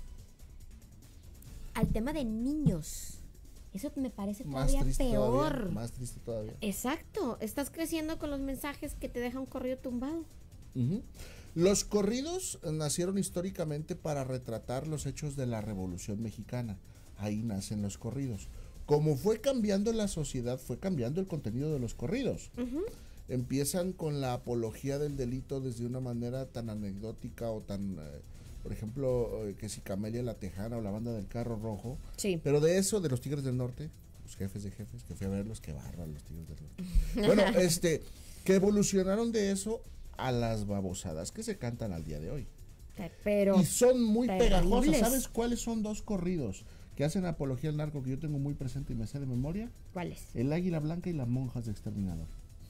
al tema de niños. Eso me parece Más todavía triste peor. todavía, más triste todavía. Exacto, estás creciendo con los mensajes que te deja un corrido tumbado. Uh-huh. Los corridos nacieron históricamente para retratar los hechos de la Revolución Mexicana. Ahí nacen los corridos. Como fue cambiando la sociedad, fue cambiando el contenido de los corridos. Uh-huh. Empiezan con la apología del delito desde una manera tan anecdótica o tan, eh, por ejemplo, eh, que si Camelia la Tejana o la Banda del Carro Rojo. Sí. Pero de eso, de los Tigres del Norte, los jefes de jefes, que fui a verlos, que barra los Tigres del Norte. Bueno, este, que evolucionaron de eso a las babosadas que se cantan al día de hoy. Pero Y son muy terribles. pegajosas. ¿Sabes cuáles son dos corridos que hacen apología al narco que yo tengo muy presente y me sé de memoria? ¿cuáles? El Águila Blanca y las Monjas de Exterminador.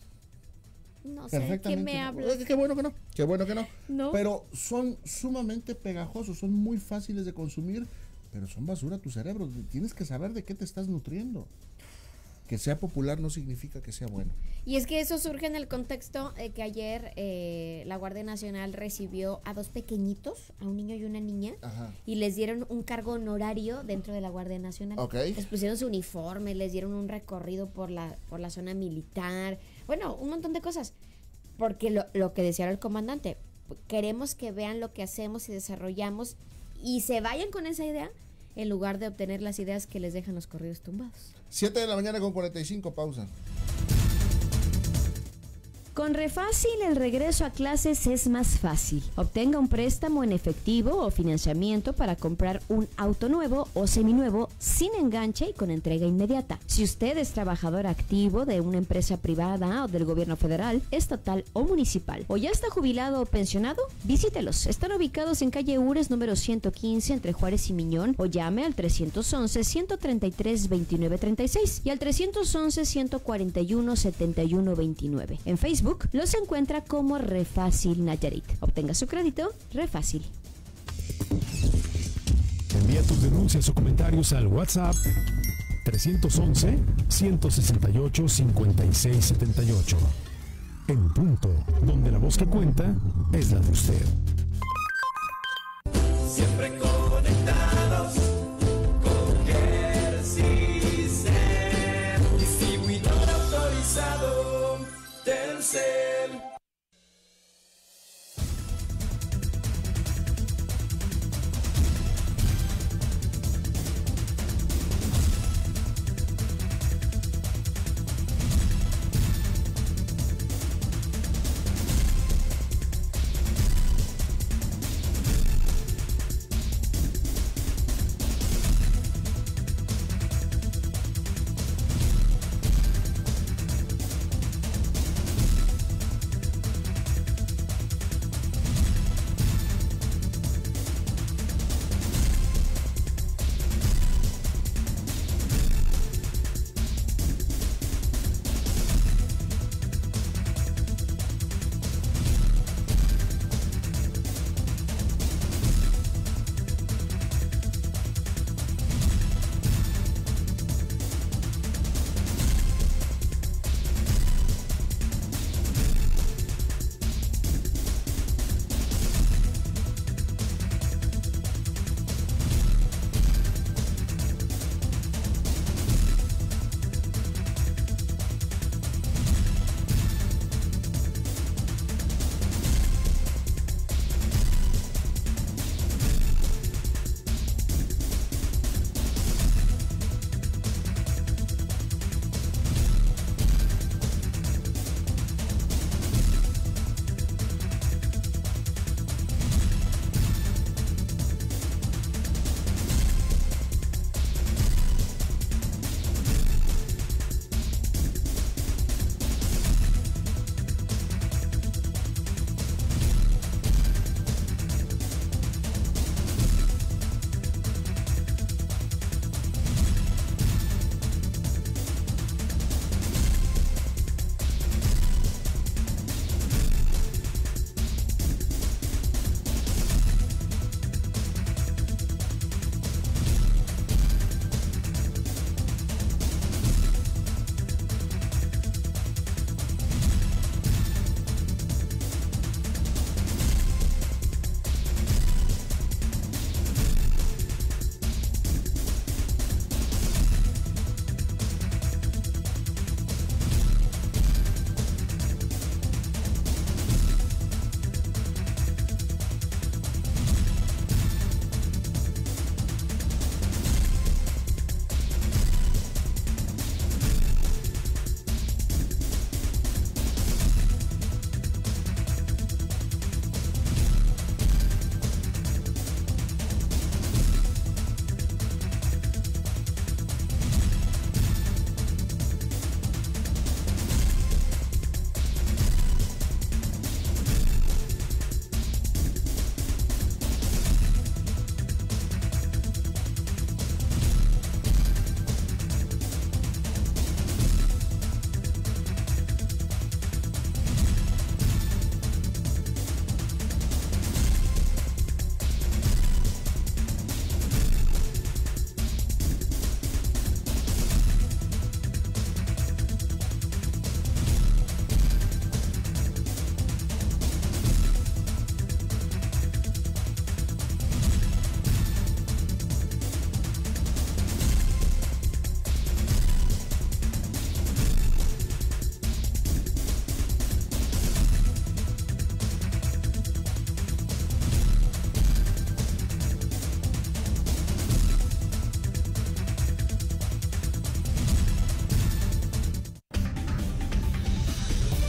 No sé de qué Perfectamente. me hablas. Qué bueno que no, qué bueno que no. No. Pero son sumamente pegajosos, son muy fáciles de consumir, pero son basura a tu cerebro. Tienes que saber de qué te estás nutriendo. Que sea popular no significa que sea bueno. Y es que eso surge en el contexto de que ayer eh, la Guardia Nacional recibió a dos pequeñitos, a un niño y una niña, Ajá. y les dieron un cargo honorario dentro de la Guardia Nacional. Okay. Les pusieron su uniforme, les dieron un recorrido por la, por la zona militar, bueno, un montón de cosas. Porque lo, lo que decía el comandante, queremos que vean lo que hacemos y desarrollamos y se vayan con esa idea en lugar de obtener las ideas que les dejan los corridos tumbados. siete de la mañana con cuarenta y cinco, pausa. Con Refácil el regreso a clases es más fácil. Obtenga un préstamo en efectivo o financiamiento para comprar un auto nuevo o seminuevo sin enganche y con entrega inmediata. Si usted es trabajador activo de una empresa privada o del gobierno federal, estatal o municipal, o ya está jubilado o pensionado, visítelos. Están ubicados en calle Ures número ciento quince entre Juárez y Miñón, o llame al trescientos once, ciento treinta y tres, veintinueve treinta y seis y al trescientos once, ciento cuarenta y uno, setenta y uno veintinueve. En Facebook los encuentra como Refácil Nayarit. Obtenga su crédito Refácil. Envía tus denuncias o comentarios al WhatsApp trescientos once, ciento sesenta y ocho, cincuenta y seis setenta y ocho. En punto, donde la voz que cuenta es la de usted. Siempre conectados con Gersicel, distribuidor autorizado Telcel.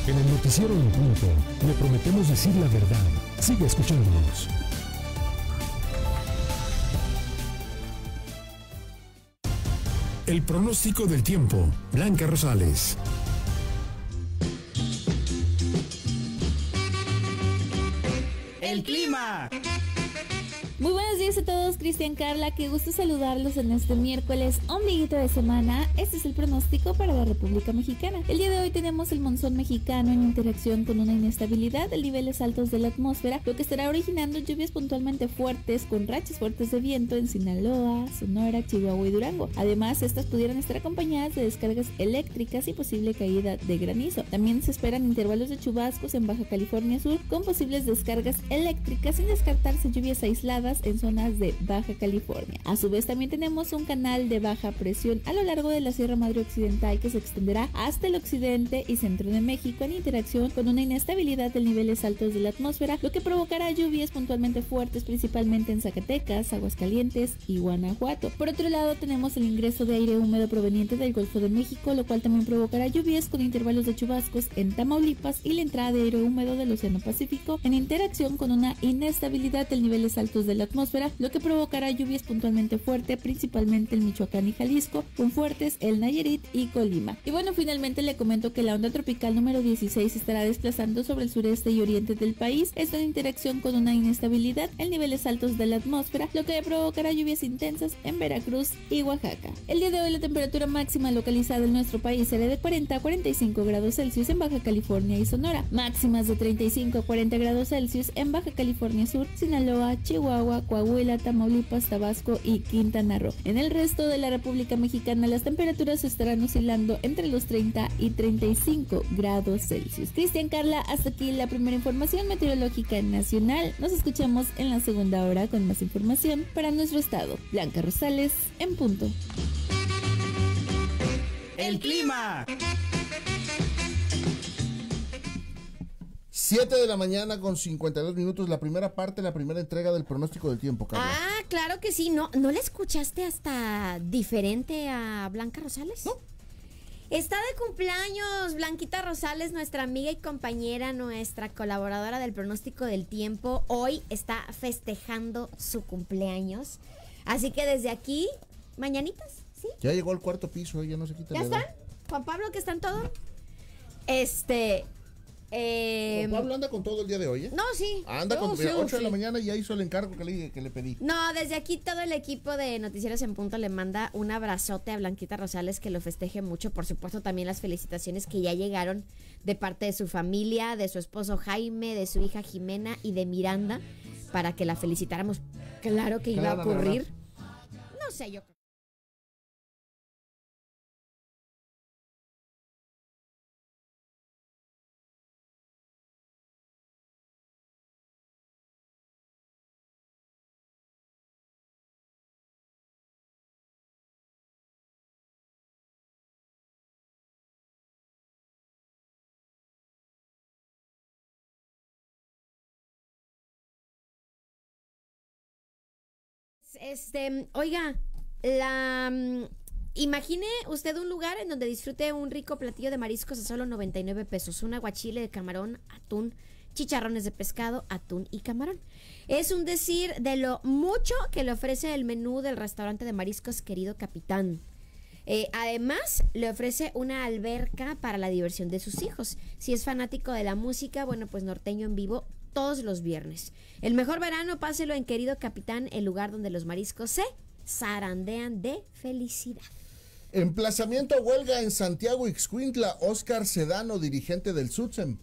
En el noticiero en punto le prometemos decir la verdad. Sigue escuchándonos. El pronóstico del tiempo. Blanca Rosales. El clima. Muy buenos días a todos, Cristian, Carla, qué gusto saludarlos en este miércoles ombliguito de semana. Este es el pronóstico para la República Mexicana. El día de hoy tenemos el monzón mexicano en interacción con una inestabilidad de niveles altos de la atmósfera, lo que estará originando lluvias puntualmente fuertes con rachas fuertes de viento en Sinaloa, Sonora, Chihuahua y Durango. Además, estas pudieran estar acompañadas de descargas eléctricas y posible caída de granizo. También se esperan intervalos de chubascos en Baja California Sur con posibles descargas eléctricas, sin descartarse lluvias aisladas en zonas de Baja California. A su vez, también tenemos un canal de baja presión a lo largo de la Sierra Madre Occidental que se extenderá hasta el occidente y centro de México en interacción con una inestabilidad de niveles altos de la atmósfera, lo que provocará lluvias puntualmente fuertes principalmente en Zacatecas, Aguascalientes y Guanajuato. Por otro lado, tenemos el ingreso de aire húmedo proveniente del Golfo de México, lo cual también provocará lluvias con intervalos de chubascos en Tamaulipas y la entrada de aire húmedo del Océano Pacífico en interacción con una inestabilidad de niveles altos de la atmósfera, lo que provocará lluvias puntualmente fuertes, principalmente en Michoacán y Jalisco, con fuertes en Nayarit y Colima. Y bueno, finalmente le comento que la onda tropical número dieciséis estará desplazando sobre el sureste y oriente del país, esto en interacción con una inestabilidad en niveles altos de la atmósfera, lo que provocará lluvias intensas en Veracruz y Oaxaca. El día de hoy la temperatura máxima localizada en nuestro país será de cuarenta a cuarenta y cinco grados Celsius en Baja California y Sonora, máximas de treinta y cinco a cuarenta grados Celsius en Baja California Sur, Sinaloa, Chihuahua, Coahuila, Tamaulipas, Tabasco y Quintana Roo. En el resto de la República Mexicana las temperaturas estarán oscilando entre los treinta y treinta y cinco grados Celsius. Cristian, Carla, hasta aquí la primera información meteorológica nacional. Nos escuchamos en la segunda hora con más información para nuestro estado. Blanca Rosales, en punto. El clima. siete de la mañana con cincuenta y dos minutos, la primera parte, la primera entrega del pronóstico del tiempo, Carla. Ah, claro que sí. ¿No, ¿no le escuchaste hasta diferente a Blanca Rosales? No. Está de cumpleaños Blanquita Rosales, nuestra amiga y compañera, nuestra colaboradora del pronóstico del tiempo. Hoy está festejando su cumpleaños. Así que desde aquí, mañanitas, ¿sí? Ya llegó al cuarto piso, ya no se quita. ¿Ya la edad. están? Juan Pablo, ¿que están todos? Este... Eh, Juan Pablo anda con todo el día de hoy, ¿eh? No, sí. Anda Yo, con sí, ocho sí. de la mañana y ya hizo el encargo que le, que le pedí. No, desde aquí todo el equipo de Noticieros en Punto le manda un abrazote a Blanquita Rosales, que lo festeje mucho. Por supuesto, también las felicitaciones que ya llegaron de parte de su familia, de su esposo Jaime, de su hija Jimena y de Miranda, para que la felicitáramos. Claro que iba Claro, a ocurrir. ¿verdad? No sé, yo creo. Este, oiga, la mm, imagine usted un lugar en donde disfrute un rico platillo de mariscos a solo noventa y nueve pesos, un aguachile de camarón, atún, chicharrones de pescado, atún y camarón. Es un decir de lo mucho que le ofrece el menú del restaurante de mariscos Querido Capitán. Eh, además, le ofrece una alberca para la diversión de sus hijos. Si es fanático de la música, bueno, pues Norteño en Vivo todos los viernes. El mejor verano, páselo en Querido Capitán, el lugar donde los mariscos se zarandean de felicidad. Emplazamiento a huelga en Santiago Ixcuintla, Óscar Sedano, dirigente del SUTSEM.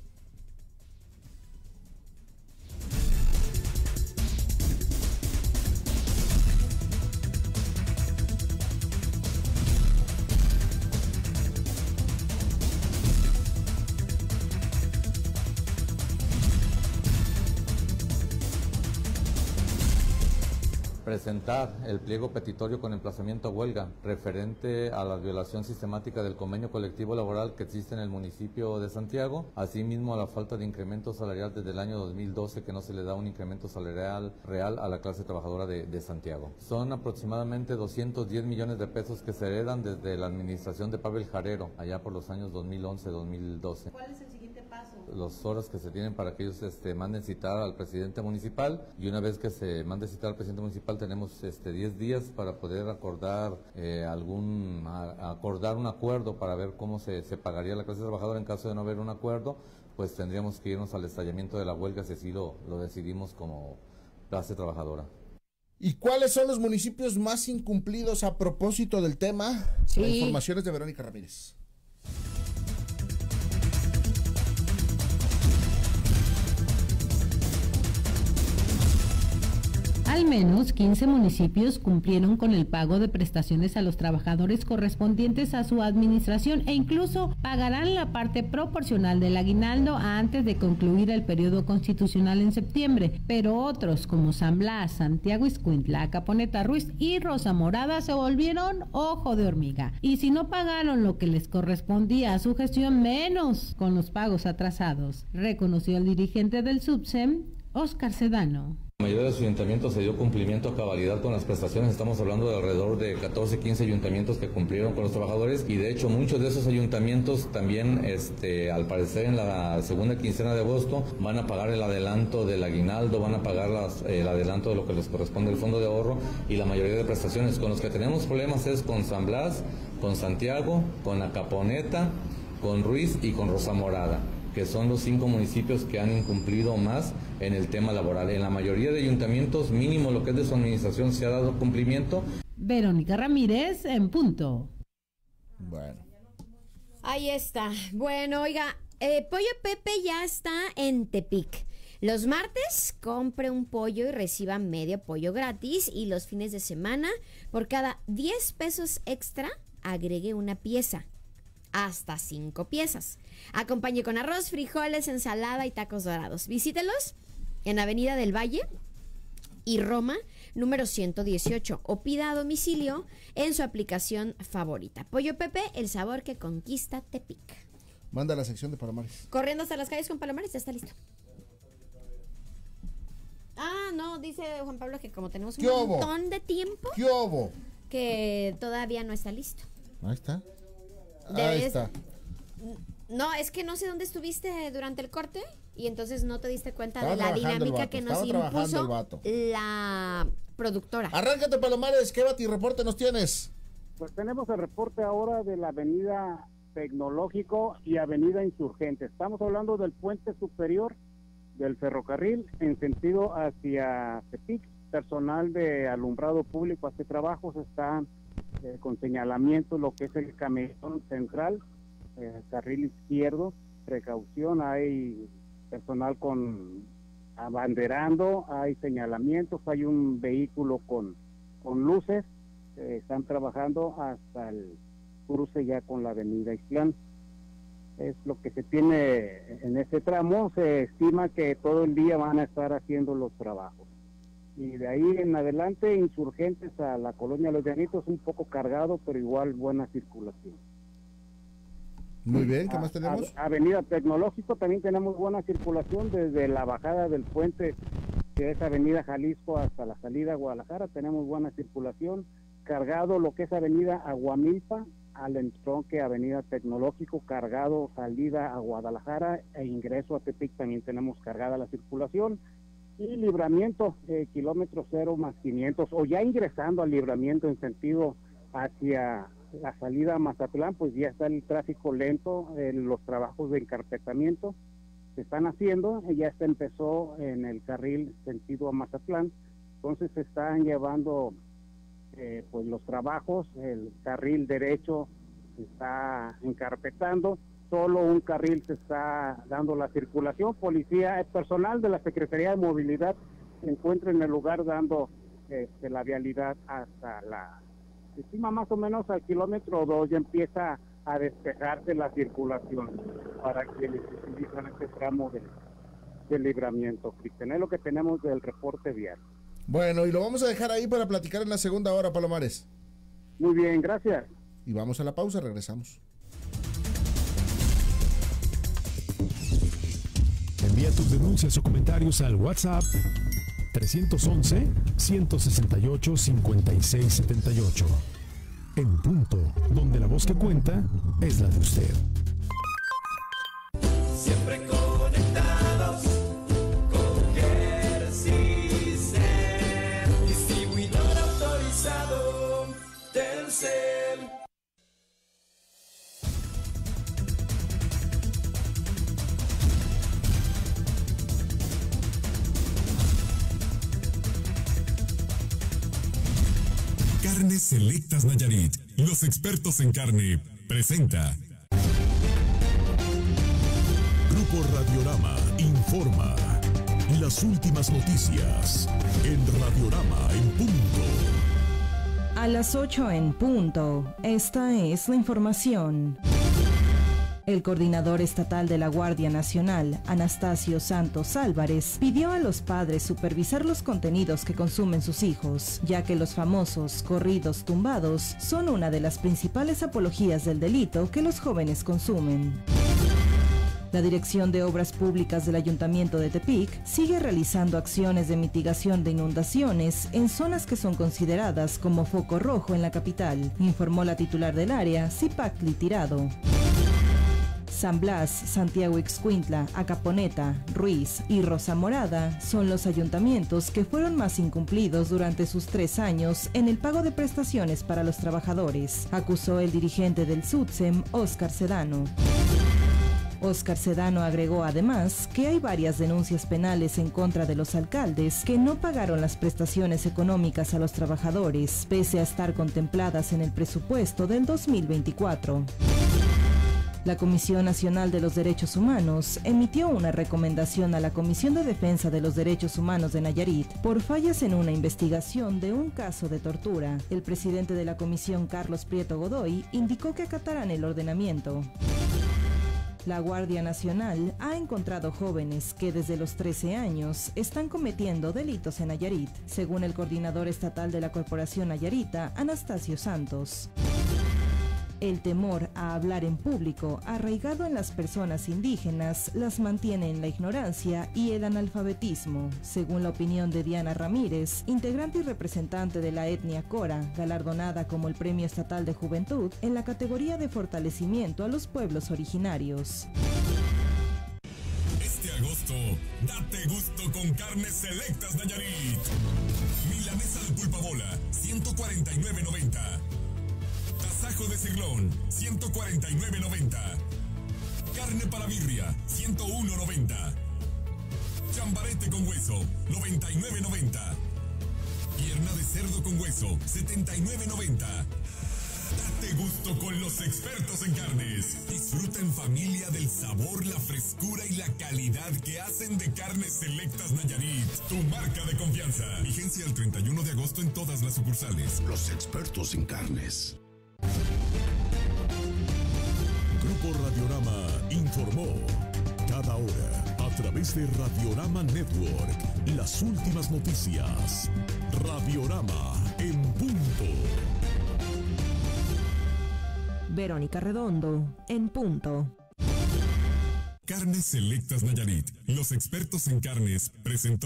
Presentar el pliego petitorio con emplazamiento a huelga referente a la violación sistemática del convenio colectivo laboral que existe en el municipio de Santiago, asimismo a la falta de incremento salarial desde el año dos mil doce, que no se le da un incremento salarial real a la clase trabajadora de, de Santiago. Son aproximadamente doscientos diez millones de pesos que se heredan desde la administración de Pavel Jarero, allá por los años dos mil once dos mil doce. ¿Cuál es el siguiente paso? las horas que se tienen para que ellos este, manden citar al presidente municipal, y una vez que se mande citar al presidente municipal tenemos este, diez días para poder acordar eh, algún a, acordar un acuerdo para ver cómo se, se pagaría la clase trabajadora. En caso de no haber un acuerdo, pues tendríamos que irnos al estallamiento de la huelga si así lo, lo decidimos como clase trabajadora. ¿Y cuáles son los municipios más incumplidos a propósito del tema? Sí. La información es de Verónica Ramírez. Al menos quince municipios cumplieron con el pago de prestaciones a los trabajadores correspondientes a su administración e incluso pagarán la parte proporcional del aguinaldo antes de concluir el periodo constitucional en septiembre, pero otros como San Blas, Santiago Ixcuintla, Caponeta, Ruiz y Rosa Morada se volvieron ojo de hormiga. Y si no pagaron lo que les correspondía a su gestión, menos con los pagos atrasados, reconoció el dirigente del SUBSEM, Óscar Sedano. La mayoría de los ayuntamientos se dio cumplimiento a cabalidad con las prestaciones. Estamos hablando de alrededor de catorce, quince ayuntamientos que cumplieron con los trabajadores, y de hecho muchos de esos ayuntamientos también, este, al parecer en la segunda quincena de agosto, van a pagar el adelanto del aguinaldo, van a pagar las, el adelanto de lo que les corresponde al fondo de ahorro y la mayoría de prestaciones. Con los que tenemos problemas es con San Blas, con Santiago, con Acaponeta, con Ruiz y con Rosa Morada, que son los cinco municipios que han incumplido más en el tema laboral. En la mayoría de ayuntamientos, mínimo lo que es de su administración, se ha dado cumplimiento. Verónica Ramírez, en punto. Bueno. Ahí está. Bueno, oiga, eh, Pollo Pepe ya está en Tepic. Los martes compre un pollo y reciba medio pollo gratis, y los fines de semana, por cada diez pesos extra, agregue una pieza. Hasta cinco piezas. Acompañe con arroz, frijoles, ensalada y tacos dorados. Visítelos en Avenida del Valle y Roma, número ciento dieciocho, o pida a domicilio en su aplicación favorita. Pollo Pepe, el sabor que conquista Tepic. Manda a la sección de Palomares. Corriendo hasta las calles con Palomares, ya está listo. Ah, no, dice Juan Pablo que como tenemos un montón de tiempo, ¿Qué hubo? que todavía no está listo. Ahí está. Debes... Ahí está. No, es que no sé dónde estuviste durante el corte y entonces no te diste cuenta Estaba de la trabajando el dinámica vato, que nos estaba trabajando el impuso vato. la productora. Arráncate, Palomares, ¿qué bati reporte nos tienes? Pues tenemos el reporte ahora de la avenida Tecnológico y avenida Insurgente. Estamos hablando del puente superior del ferrocarril en sentido hacia Tepic. Personal de alumbrado público hace trabajos, está eh, con señalamiento lo que es el camellón central, eh, carril izquierdo, precaución, hay personal con abanderando, hay señalamientos, hay un vehículo con, con luces, eh, están trabajando hasta el cruce ya con la avenida Ixtlán. Es lo que se tiene en ese tramo. Se estima que todo el día van a estar haciendo los trabajos. Y de ahí en adelante, Insurgentes a la colonia Los Llanitos, un poco cargado, pero igual buena circulación. Muy bien, ¿qué A- más tenemos? a- Avenida Tecnológico también tenemos buena circulación desde la bajada del puente, que es Avenida Jalisco, hasta la salida a Guadalajara. Tenemos buena circulación. Cargado lo que es Avenida Aguamilpa, al entronque Avenida Tecnológico, cargado salida a Guadalajara e ingreso a Tepic, también tenemos cargada la circulación. Y libramiento, eh, kilómetro cero más quinientos, o ya ingresando al libramiento en sentido hacia la salida a Mazatlán, pues ya está el tráfico lento, eh, los trabajos de encarpetamiento se están haciendo, eh, ya se empezó en el carril sentido a Mazatlán, entonces se están llevando eh, pues los trabajos, el carril derecho se está encarpetando, solo un carril se está dando la circulación. Policía, el personal de la Secretaría de Movilidad se encuentra en el lugar dando este, la vialidad hasta la, se estima más o menos al kilómetro dos, ya empieza a despejarse la circulación para quienes utilizan este tramo de, de libramiento. Cristian, es lo que tenemos del reporte vial. Bueno, y lo vamos a dejar ahí para platicar en la segunda hora, Palomares. Muy bien, gracias. Y vamos a la pausa, regresamos. Envía tus denuncias o comentarios al WhatsApp tres once, ciento sesenta y ocho, cincuenta y seis setenta y ocho. En punto, donde la voz que cuenta es la de usted. Siempre con Carnes Selectas Nayarit, los expertos en carne, presenta. Grupo Radiorama informa. Las últimas noticias en Radiorama en punto. A las ocho en punto, esta es la información. El coordinador estatal de la Guardia Nacional, Anastasio Santos Álvarez, pidió a los padres supervisar los contenidos que consumen sus hijos, ya que los famosos corridos tumbados son una de las principales apologías del delito que los jóvenes consumen. La Dirección de Obras Públicas del Ayuntamiento de Tepic sigue realizando acciones de mitigación de inundaciones en zonas que son consideradas como foco rojo en la capital, informó la titular del área, Zipacli Tirado. San Blas, Santiago Ixcuintla, Acaponeta, Ruiz y Rosa Morada son los ayuntamientos que fueron más incumplidos durante sus tres años en el pago de prestaciones para los trabajadores, acusó el dirigente del SUTSEM, Óscar Sedano. Óscar Sedano agregó además que hay varias denuncias penales en contra de los alcaldes que no pagaron las prestaciones económicas a los trabajadores, pese a estar contempladas en el presupuesto del dos mil veinticuatro. La Comisión Nacional de los Derechos Humanos emitió una recomendación a la Comisión de Defensa de los Derechos Humanos de Nayarit por fallas en una investigación de un caso de tortura. El presidente de la comisión, Carlos Prieto Godoy, indicó que acatarán el ordenamiento. La Guardia Nacional ha encontrado jóvenes que desde los trece años están cometiendo delitos en Nayarit, según el coordinador estatal de la Corporación Nayarita, Anastasio Santos. El temor a hablar en público, arraigado en las personas indígenas, las mantiene en la ignorancia y el analfabetismo, según la opinión de Diana Ramírez, integrante y representante de la etnia Cora, galardonada como el Premio Estatal de Juventud en la categoría de fortalecimiento a los pueblos originarios. Este agosto, date gusto con Carnes Selectas Nayarit. Milanesa de pulpa bola, ciento cuarenta y nueve noventa. Tasajo de cirlón, ciento cuarenta y nueve noventa. Carne para birria, ciento uno noventa. Chambarete con hueso, noventa y nueve noventa. Pierna de cerdo con hueso, setenta y nueve noventa. Date gusto con los expertos en carnes. Disfruta en familia del sabor, la frescura y la calidad que hacen de Carnes Selectas Nayarit tu marca de confianza. Vigencia el treinta y uno de agosto en todas las sucursales. Los expertos en carnes. Grupo Radiorama informó. Cada hora, a través de Radiorama Network, las últimas noticias. Radiorama en punto. Verónica Redondo, en punto. Carnes Selectas Nayarit, los expertos en carnes, presentó.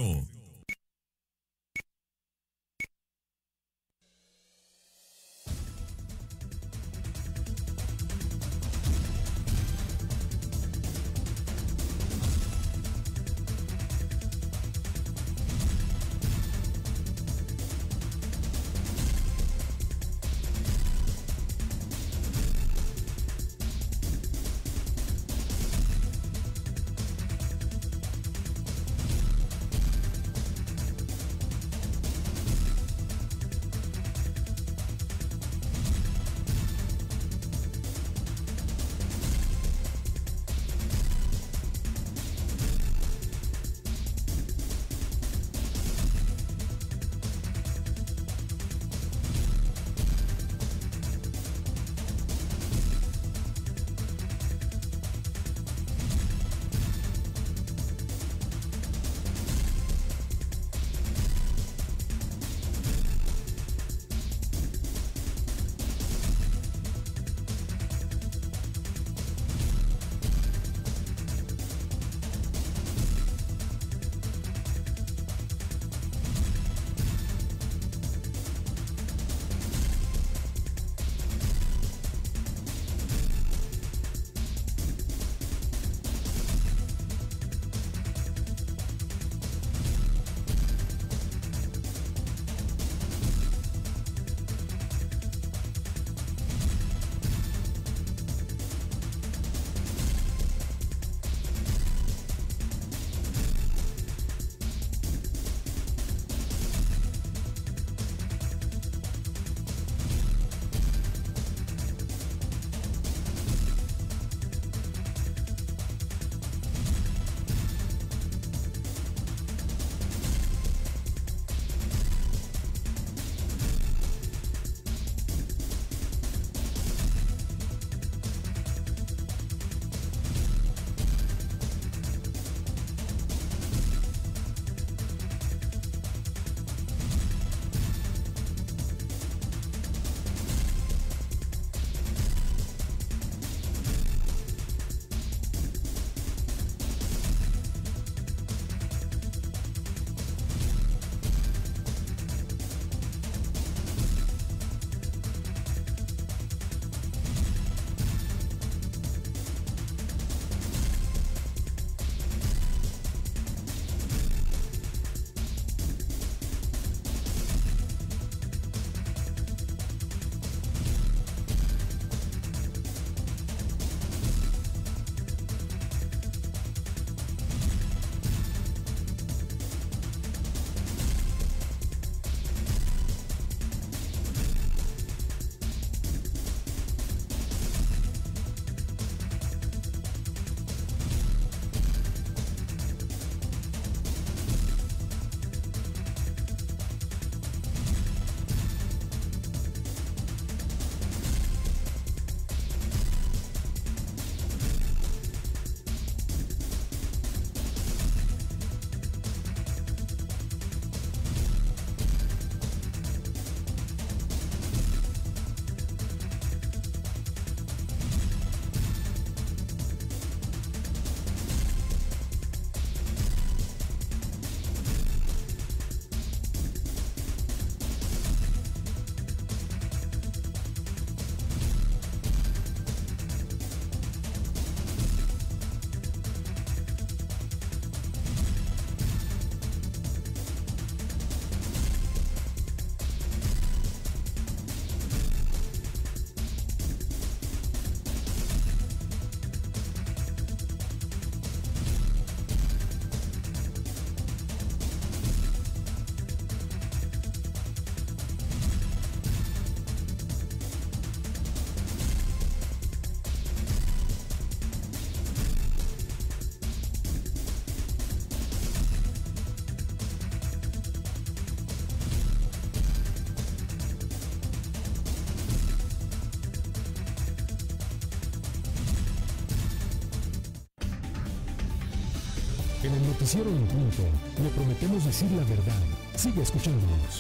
En el noticiero En Punto le prometemos decir la verdad. Sigue escuchándonos.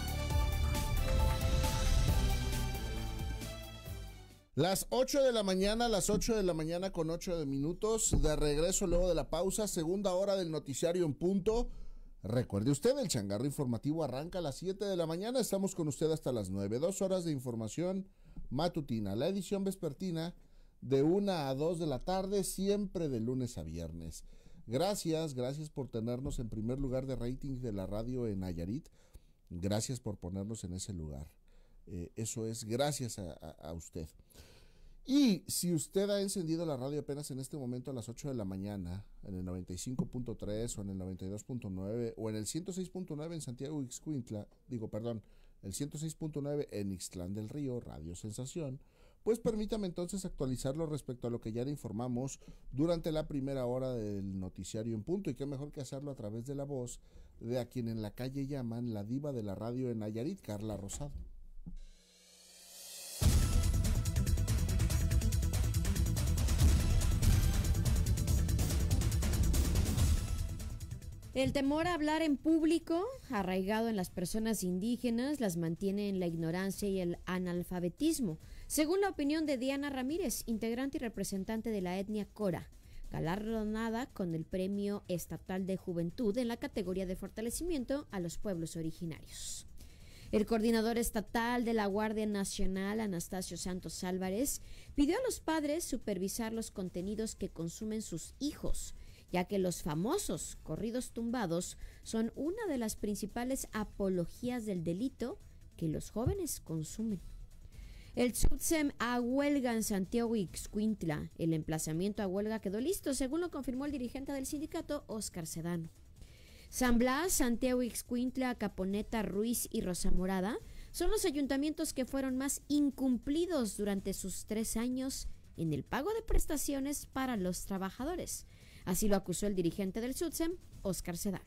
Las ocho de la mañana, las ocho de la mañana con ocho de minutos, de regreso luego de la pausa, segunda hora del noticiario En Punto. Recuerde usted, el changarro informativo arranca a las siete de la mañana, estamos con usted hasta las nueve, dos horas de información matutina, la edición vespertina de una a dos de la tarde, siempre de lunes a viernes. Gracias, gracias por tenernos en primer lugar de rating de la radio en Nayarit. Gracias por ponernos en ese lugar. Eh, eso es gracias a, a, a usted. Y si usted ha encendido la radio apenas en este momento a las ocho de la mañana, en el noventa y cinco punto tres o en el noventa y dos punto nueve o en el ciento seis punto nueve en Santiago Ixcuintla, digo, perdón, el ciento seis punto nueve en Ixtlán del Río, Radio Sensación, pues permítame entonces actualizarlo respecto a lo que ya le informamos durante la primera hora del noticiario En Punto, y qué mejor que hacerlo a través de la voz de a quien en la calle llaman la diva de la radio en Nayarit, Carla Rosado. El temor a hablar en público, arraigado en las personas indígenas, las mantiene en la ignorancia y el analfabetismo, según la opinión de Diana Ramírez, integrante y representante de la etnia Cora, galardonada con el Premio Estatal de Juventud en la categoría de fortalecimiento a los pueblos originarios. El coordinador estatal de la Guardia Nacional, Anastasio Santos Álvarez, pidió a los padres supervisar los contenidos que consumen sus hijos, ya que los famosos corridos tumbados son una de las principales apologías del delito que los jóvenes consumen. El Tzutzem a huelga en Santiago Ixcuintla. El emplazamiento a huelga quedó listo, según lo confirmó el dirigente del sindicato, Óscar Sedano. San Blas, Santiago Ixcuintla, Caponeta, Ruiz y Rosa Morada son los ayuntamientos que fueron más incumplidos durante sus tres años en el pago de prestaciones para los trabajadores. Así lo acusó el dirigente del Tzutzem, Óscar Sedano.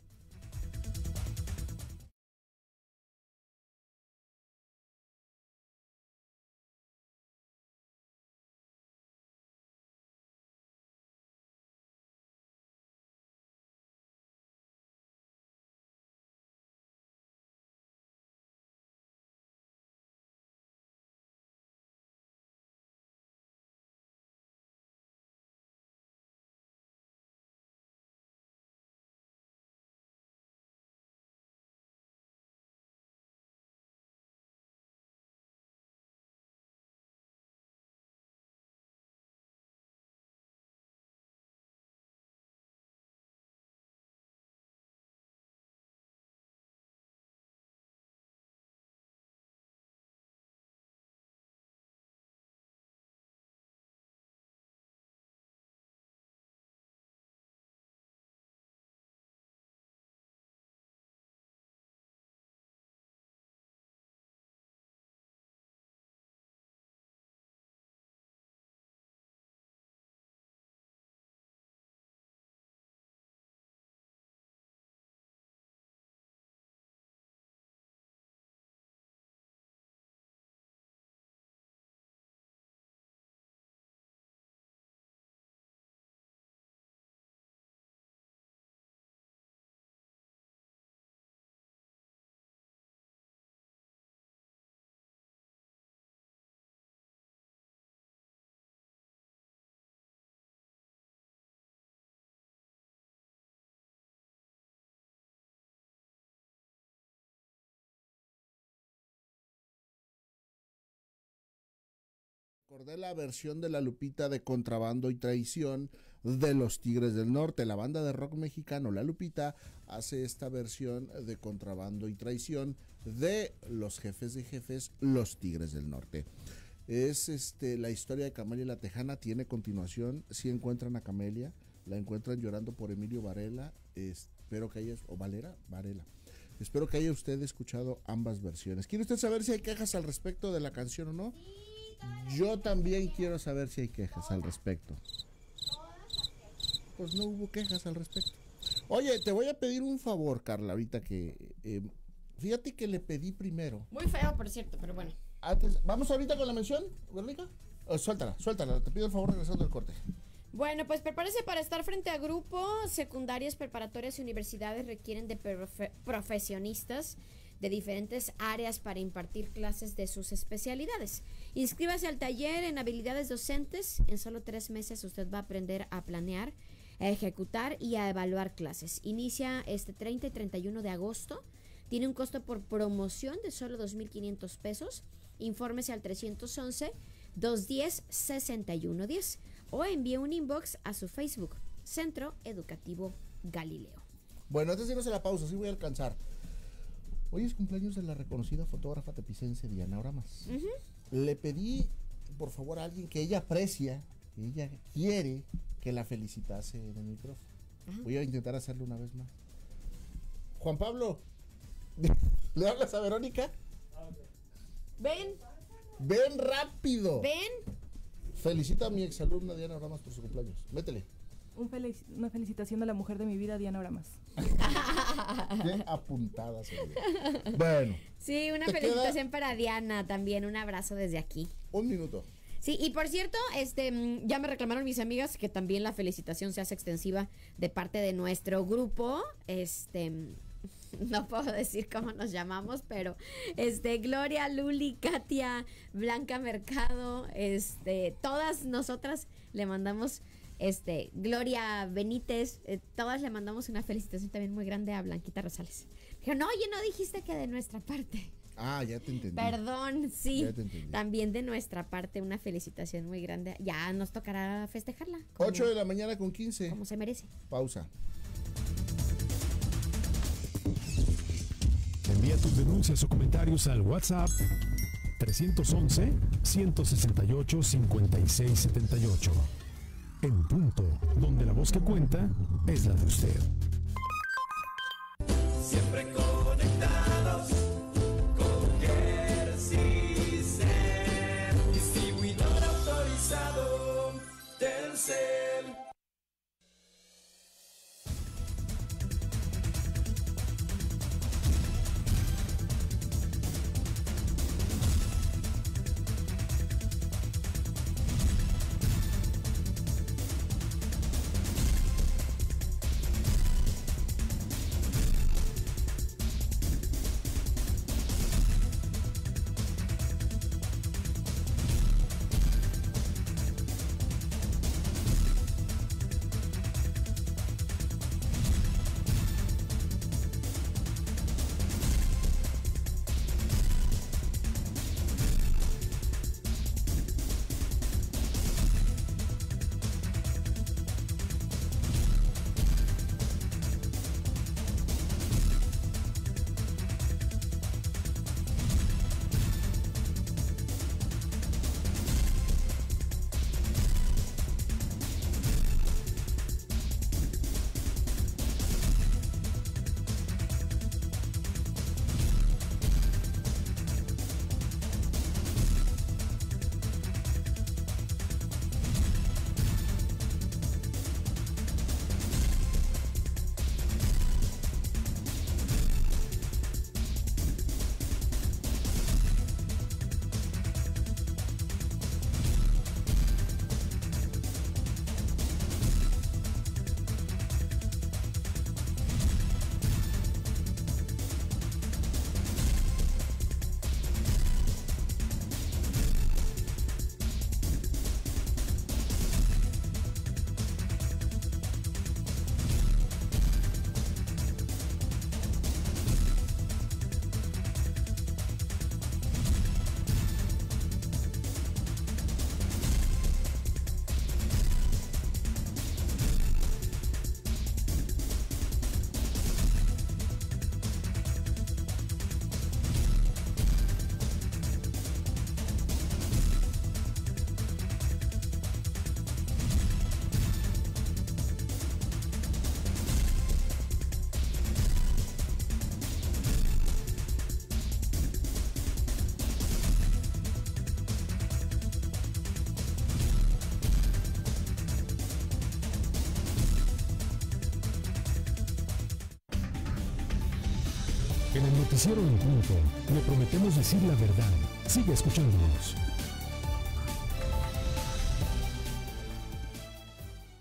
Recordé la versión de La Lupita de Contrabando y Traición de los Tigres del Norte. La banda de rock mexicano La Lupita hace esta versión de Contrabando y Traición de los jefes de jefes, los Tigres del Norte. Es este la historia de Camelia la Tejana, tiene continuación. Si encuentran a Camelia, la encuentran llorando por Emilio Varela. Espero que haya, o Valera, Varela. Espero que haya usted escuchado ambas versiones. ¿Quiere usted saber si hay quejas al respecto de la canción o no? Yo también quiero saber si hay quejas al respecto. Pues no hubo quejas al respecto. Oye, te voy a pedir un favor, Carla, ahorita que... Eh, fíjate que le pedí primero. Muy feo, por cierto, pero bueno. Antes, ¿vamos ahorita con la mención, Guernica? Oh, suéltala, suéltala, te pido el favor regresando al corte. Bueno, pues prepárese para estar frente a grupos. Secundarias, preparatorias y universidades requieren de profe- profesionistas de diferentes áreas para impartir clases de sus especialidades. Inscríbase al taller en habilidades docentes. En solo tres meses usted va a aprender a planear, a ejecutar y a evaluar clases. Inicia este treinta y treinta y uno de agosto. Tiene un costo por promoción de solo dos mil quinientos pesos. Infórmese al trescientos once, doscientos diez, sesenta y uno diez o envíe un inbox a su Facebook, Centro Educativo Galileo. Bueno, antes de irnos a la pausa, sí voy a alcanzar. Hoy es cumpleaños de la reconocida fotógrafa tepicense Diana Oramas. Uh-huh. Le pedí, por favor, a alguien que ella aprecia, que ella quiere que la felicitase en el micrófono. Uh-huh. Voy a intentar hacerlo una vez más. Juan Pablo, ¿le hablas a Verónica? Ven. Ven rápido. Ven. Felicita a mi exalumna Diana Oramas por su cumpleaños. Métele. Un felic- una felicitación a la mujer de mi vida, Diana Oramas. Qué apuntada se ve. Bueno. Sí, una felicitación queda... para Diana también. Un abrazo desde aquí. Un minuto. Sí, y por cierto, este, ya me reclamaron mis amigas que también la felicitación se hace extensiva de parte de nuestro grupo. Este... No puedo decir cómo nos llamamos, pero este Gloria, Luli, Katia, Blanca Mercado, este, todas nosotras le mandamos, este, Gloria Benítez, eh, todas le mandamos una felicitación también muy grande a Blanquita Rosales. Dijo, no, oye, no dijiste que de nuestra parte. Ah, ya te entendí. Perdón, sí. Ya te entendí. También de nuestra parte una felicitación muy grande. Ya nos tocará festejarla. ocho de la mañana con quince. Como se merece. Pausa. Envía tus denuncias o comentarios al WhatsApp trescientos once, ciento sesenta y ocho, cincuenta y seis setenta y ocho. En punto, donde la voz que cuenta es la de usted. Siempre conectados con Gersicel, distribuidor autorizado Telcel. En el noticiero en punto, le prometemos decir la verdad. Sigue escuchándonos.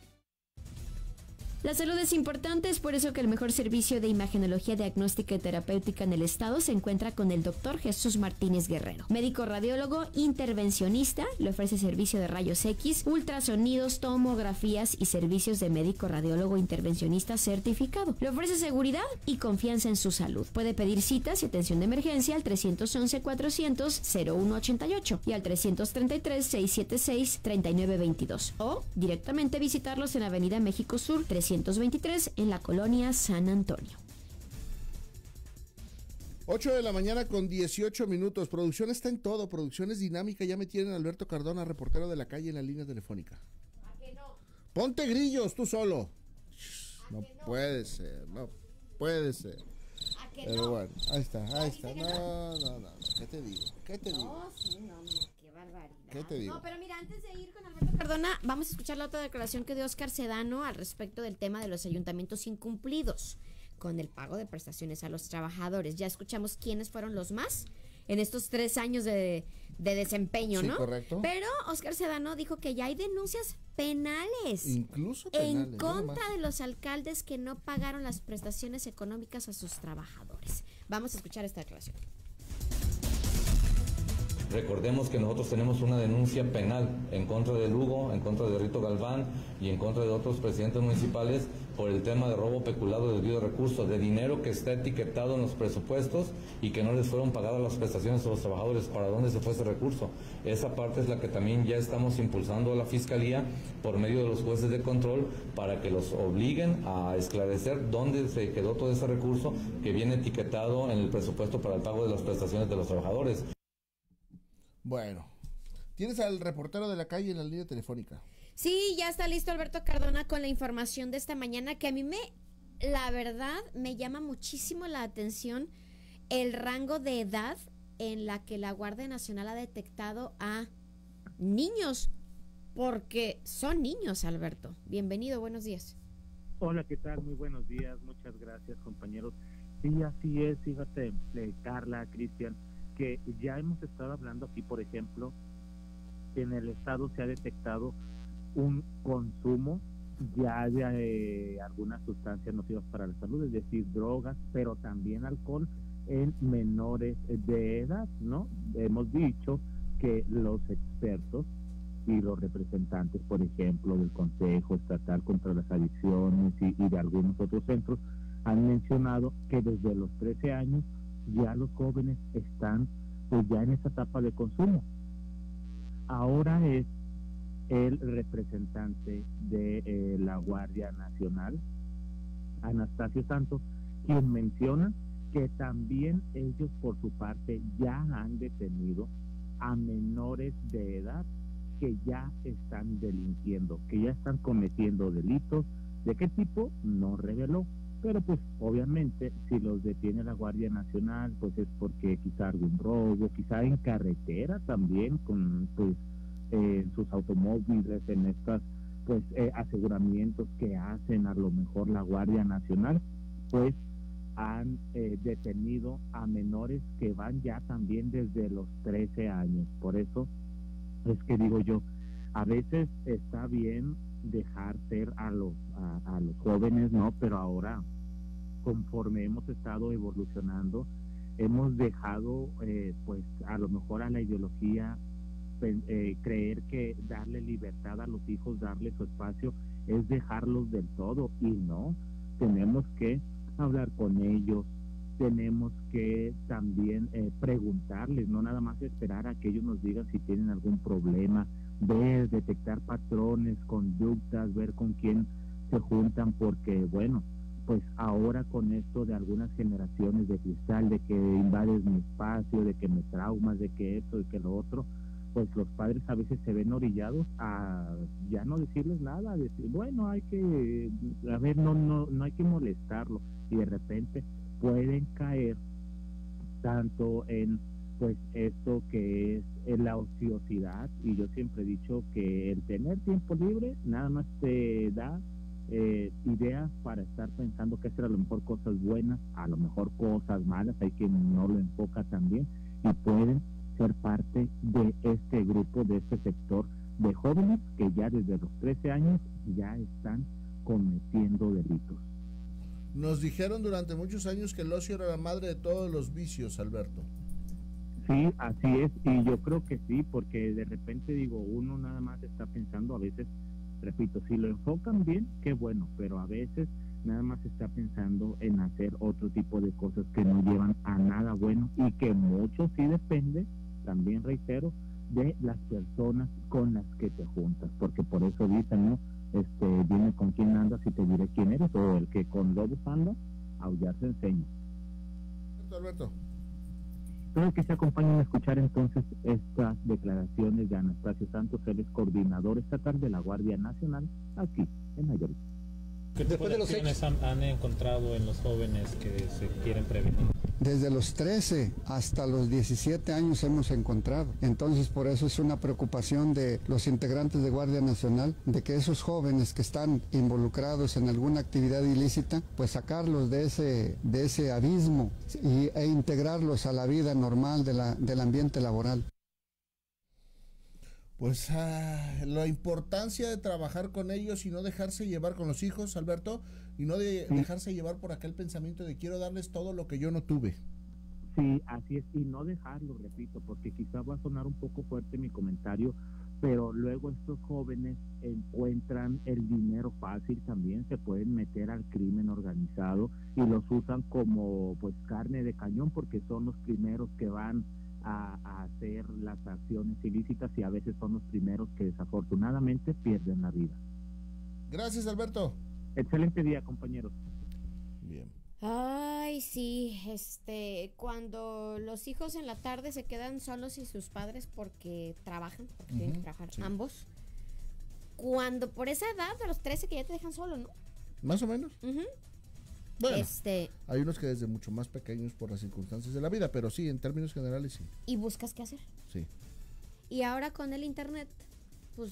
La salud es importante, es por eso que el mejor servicio de imagenología diagnóstica y terapéutica en el estado se encuentra con el doctor Jesús Martínez Guerrero. Médico radiólogo, intervencionista, le ofrece servicio de rayos X, ultrasonidos, tomografías y servicios de médico radiólogo intervencionista certificado. Le ofrece seguridad y confianza en su salud. Puede pedir citas y atención de emergencia al tres once, cuatrocientos, cero uno ochenta y ocho y al tres treinta y tres, seiscientos setenta y seis, treinta y nueve veintidós o directamente visitarlos en Avenida México Sur trescientos veintitrés en la colonia San Antonio. ocho de la mañana con dieciocho minutos. Producción está en todo. Producción es dinámica. Ya me tienen Alberto Cardona, reportero de la calle, en la línea telefónica. ¿A que no? Ponte grillos tú solo. No, no puede ser, no puede ser. ¿A que Pero no? bueno, ahí está, ahí está. que No, no? no, no, no. ¿Qué te digo? ¿Qué te digo? No, sí, no, no, qué barbaridad. ¿Qué te digo? No, pero mira, antes de ir con Alberto Cardona, vamos a escuchar la otra declaración que dio Óscar Sedano al respecto del tema de los ayuntamientos incumplidos con el pago de prestaciones a los trabajadores. Ya escuchamos quiénes fueron los más en estos tres años de, de desempeño, Sí, ¿no? correcto. Pero Óscar Sedano dijo que ya hay denuncias penales. Incluso penales, en nada contra más. de los alcaldes que no pagaron las prestaciones económicas a sus trabajadores. Vamos a escuchar esta declaración. Recordemos que nosotros tenemos una denuncia penal en contra de Lugo, en contra de Rito Galván y en contra de otros presidentes municipales por el tema de robo peculado de desvío de recursos, de dinero que está etiquetado en los presupuestos y que no les fueron pagadas las prestaciones a los trabajadores. ¿Para dónde se fue ese recurso? Esa parte es la que también ya estamos impulsando a la Fiscalía por medio de los jueces de control para que los obliguen a esclarecer dónde se quedó todo ese recurso que viene etiquetado en el presupuesto para el pago de las prestaciones de los trabajadores. Bueno, tienes al reportero de la calle en la línea telefónica. Sí, ya está listo Alberto Cardona con la información de esta mañana, que a mí me, la verdad, me llama muchísimo la atención el rango de edad en la que la Guardia Nacional ha detectado a niños, porque son niños, Alberto. Bienvenido, buenos días. Hola, ¿qué tal? Muy buenos días, muchas gracias, compañeros. Sí, así es, fíjate, eh, Carla, Cristian, que ya hemos estado hablando aquí, por ejemplo, que en el estado se ha detectado un consumo ya de eh, algunas sustancias nocivas para la salud, es decir, drogas, pero también alcohol en menores de edad, ¿no? Hemos dicho que los expertos y los representantes, por ejemplo, del Consejo Estatal contra las Adicciones y, y de algunos otros centros, han mencionado que desde los trece años ya los jóvenes están pues ya en esa etapa de consumo. Ahora es el representante de eh, la Guardia Nacional, Anastasio Santos, quien menciona que también ellos por su parte ya han detenido a menores de edad que ya están delinquiendo, que ya están cometiendo delitos. ¿De qué tipo? No reveló. Pero pues obviamente si los detiene la Guardia Nacional, pues es porque quizá algún robo, quizá en carretera también, con pues eh, en sus automóviles, en estas pues eh, aseguramientos que hacen a lo mejor la Guardia Nacional, pues han eh, detenido a menores que van ya también desde los trece años. Por eso es que digo yo, a veces está bien dejar ser a los a, a los jóvenes, no, pero ahora conforme hemos estado evolucionando hemos dejado eh, pues a lo mejor a la ideología eh, creer que darle libertad a los hijos, darle su espacio es dejarlos del todo, y no, tenemos que hablar con ellos, tenemos que también eh, preguntarles, no nada más esperar a que ellos nos digan si tienen algún problema, ver, detectar patrones, conductas, ver con quién se juntan, porque bueno, pues ahora con esto de algunas generaciones de cristal, de que invades mi espacio, de que me traumas, de que esto, de que lo otro, pues los padres a veces se ven orillados a ya no decirles nada, a decir, bueno, hay que, a ver, no, no, no hay que molestarlo, y de repente pueden caer tanto en pues esto que es la ociosidad, y yo siempre he dicho que el tener tiempo libre nada más te da eh, ideas para estar pensando que hacer a lo mejor cosas buenas, a lo mejor cosas malas, hay quien no lo enfoca también, y pueden ser parte de este grupo, de este sector de jóvenes que ya desde los trece años ya están cometiendo delitos. Nos dijeron durante muchos años que el ocio era la madre de todos los vicios, Alberto. Sí, así es, y yo creo que sí, porque de repente digo, uno nada más está pensando a veces, repito, si lo enfocan bien, qué bueno, pero a veces nada más está pensando en hacer otro tipo de cosas que no llevan a nada bueno y que mucho sí depende, también reitero, de las personas con las que te juntas, porque por eso dicen, ¿no? Este, dime con quién andas y te diré quién eres, o el que con lobos anda, aullar se enseña. Alberto, Alberto. Creo que se acompañan a escuchar entonces estas declaraciones de Anastasio Santos, él es coordinador estatal de la Guardia Nacional aquí en Nayarit. ¿Qué tipo de acciones han, han encontrado en los jóvenes que se quieren prevenir? Desde los trece hasta los diecisiete años hemos encontrado. Entonces, por eso es una preocupación de los integrantes de Guardia Nacional, de que esos jóvenes que están involucrados en alguna actividad ilícita, pues sacarlos de ese, de ese abismo y, e integrarlos a la vida normal de la, del ambiente laboral. Pues ah, la importancia de trabajar con ellos y no dejarse llevar con los hijos, Alberto, y no de dejarse llevar por aquel pensamiento de quiero darles todo lo que yo no tuve. Sí, así es, y no dejarlo, repito, porque quizá va a sonar un poco fuerte mi comentario, pero luego estos jóvenes encuentran el dinero fácil, también se pueden meter al crimen organizado y los usan como pues carne de cañón, porque son los primeros que van A, a hacer las acciones ilícitas y a veces son los primeros que desafortunadamente pierden la vida. Gracias, Alberto. Excelente día, compañeros. Bien. Ay, sí, este, cuando los hijos en la tarde se quedan solos y sus padres porque trabajan, porque uh-huh, tienen que trabajar sí. ambos. Cuando por esa edad, de los trece que ya te dejan solo, ¿no? Más o menos. Uh-huh. Bueno, este, hay unos que desde mucho más pequeños por las circunstancias de la vida, pero sí, en términos generales sí. Y buscas qué hacer. Sí. Y ahora con el internet, pues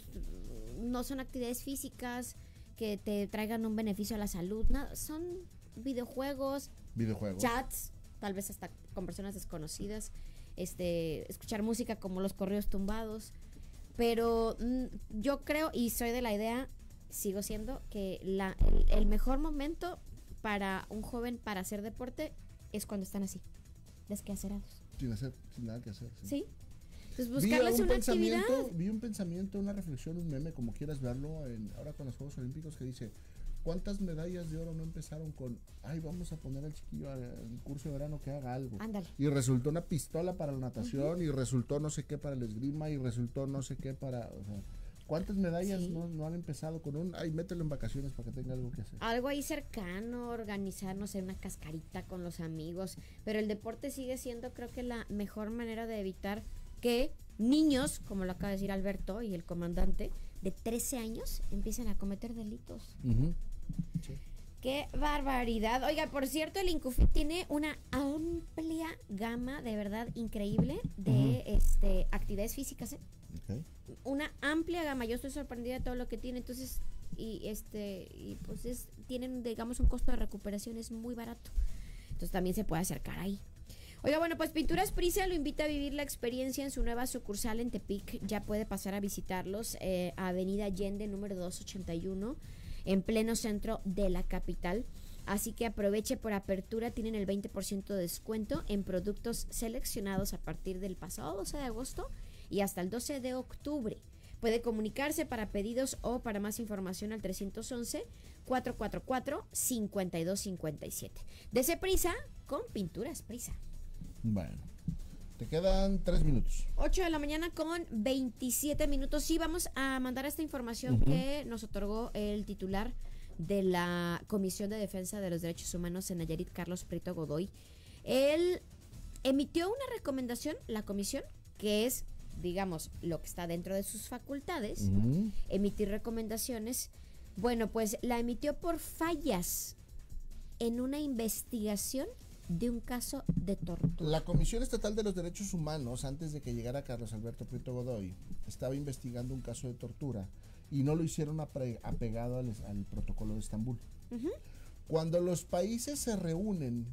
no son actividades físicas que te traigan un beneficio a la salud, nada, son videojuegos, videojuegos, chats, tal vez hasta con personas desconocidas, este, escuchar música como los correos tumbados, pero mm, yo creo y soy de la idea, sigo siendo que la, el, el mejor momento para un joven para hacer deporte es cuando están así, desquacerados. Sin hacer, sin nada que hacer. Sí. ¿Sí? Entonces buscarles un una actividad. Vi un pensamiento, una reflexión, un meme, como quieras verlo, en, ahora con los Juegos Olímpicos, que dice, ¿cuántas medallas de oro no empezaron con, ay, vamos a poner al chiquillo al curso de verano que haga algo? Ándale. Y resultó una pistola para la natación, uh-huh. y resultó no sé qué para el esgrima, y resultó no sé qué para... O sea, ¿cuántas medallas sí. no, no han empezado con un, ay, mételo en vacaciones para que tenga algo que hacer? Algo ahí cercano, organizarnos en una cascarita con los amigos, pero el deporte sigue siendo, creo que la mejor manera de evitar que niños, como lo acaba de decir Alberto y el comandante, de trece años empiecen a cometer delitos. Uh-huh. Sí. ¡Qué barbaridad! Oiga, por cierto, el Incufi tiene una amplia gama, de verdad, increíble, de uh-huh. este actividades físicas, ¿eh? Okay. Una amplia gama, yo estoy sorprendida de todo lo que tiene, entonces, y este, y pues es, tienen, digamos, un costo de recuperación, es muy barato, entonces también se puede acercar ahí. Oiga, bueno, pues Pinturas Prisa lo invita a vivir la experiencia en su nueva sucursal en Tepic, ya puede pasar a visitarlos, eh, Avenida Allende, número doscientos ochenta y uno, en pleno centro de la capital. Así que aproveche por apertura, tienen el veinte por ciento de descuento en productos seleccionados a partir del pasado doce de agosto y hasta el doce de octubre. Puede comunicarse para pedidos o para más información al trescientos once, cuatrocientos cuarenta y cuatro, cincuenta y dos cincuenta y siete. Dese prisa con Pinturas Prisa. Bueno, te quedan tres minutos. ocho de la mañana con veintisiete minutos. Sí, vamos a mandar esta información uh-huh. que nos otorgó el titular de la Comisión de Defensa de los Derechos Humanos en Nayarit, Carlos Prieto Godoy. Él emitió una recomendación, la comisión, que es, digamos, lo que está dentro de sus facultades, uh-huh. emitir recomendaciones. Bueno, pues la emitió por fallas en una investigación de un caso de tortura. La Comisión Estatal de los Derechos Humanos, antes de que llegara Carlos Alberto Prieto Godoy, estaba investigando un caso de tortura y no lo hicieron apre- apegado al, al protocolo de Estambul. Uh-huh. Cuando los países se reúnen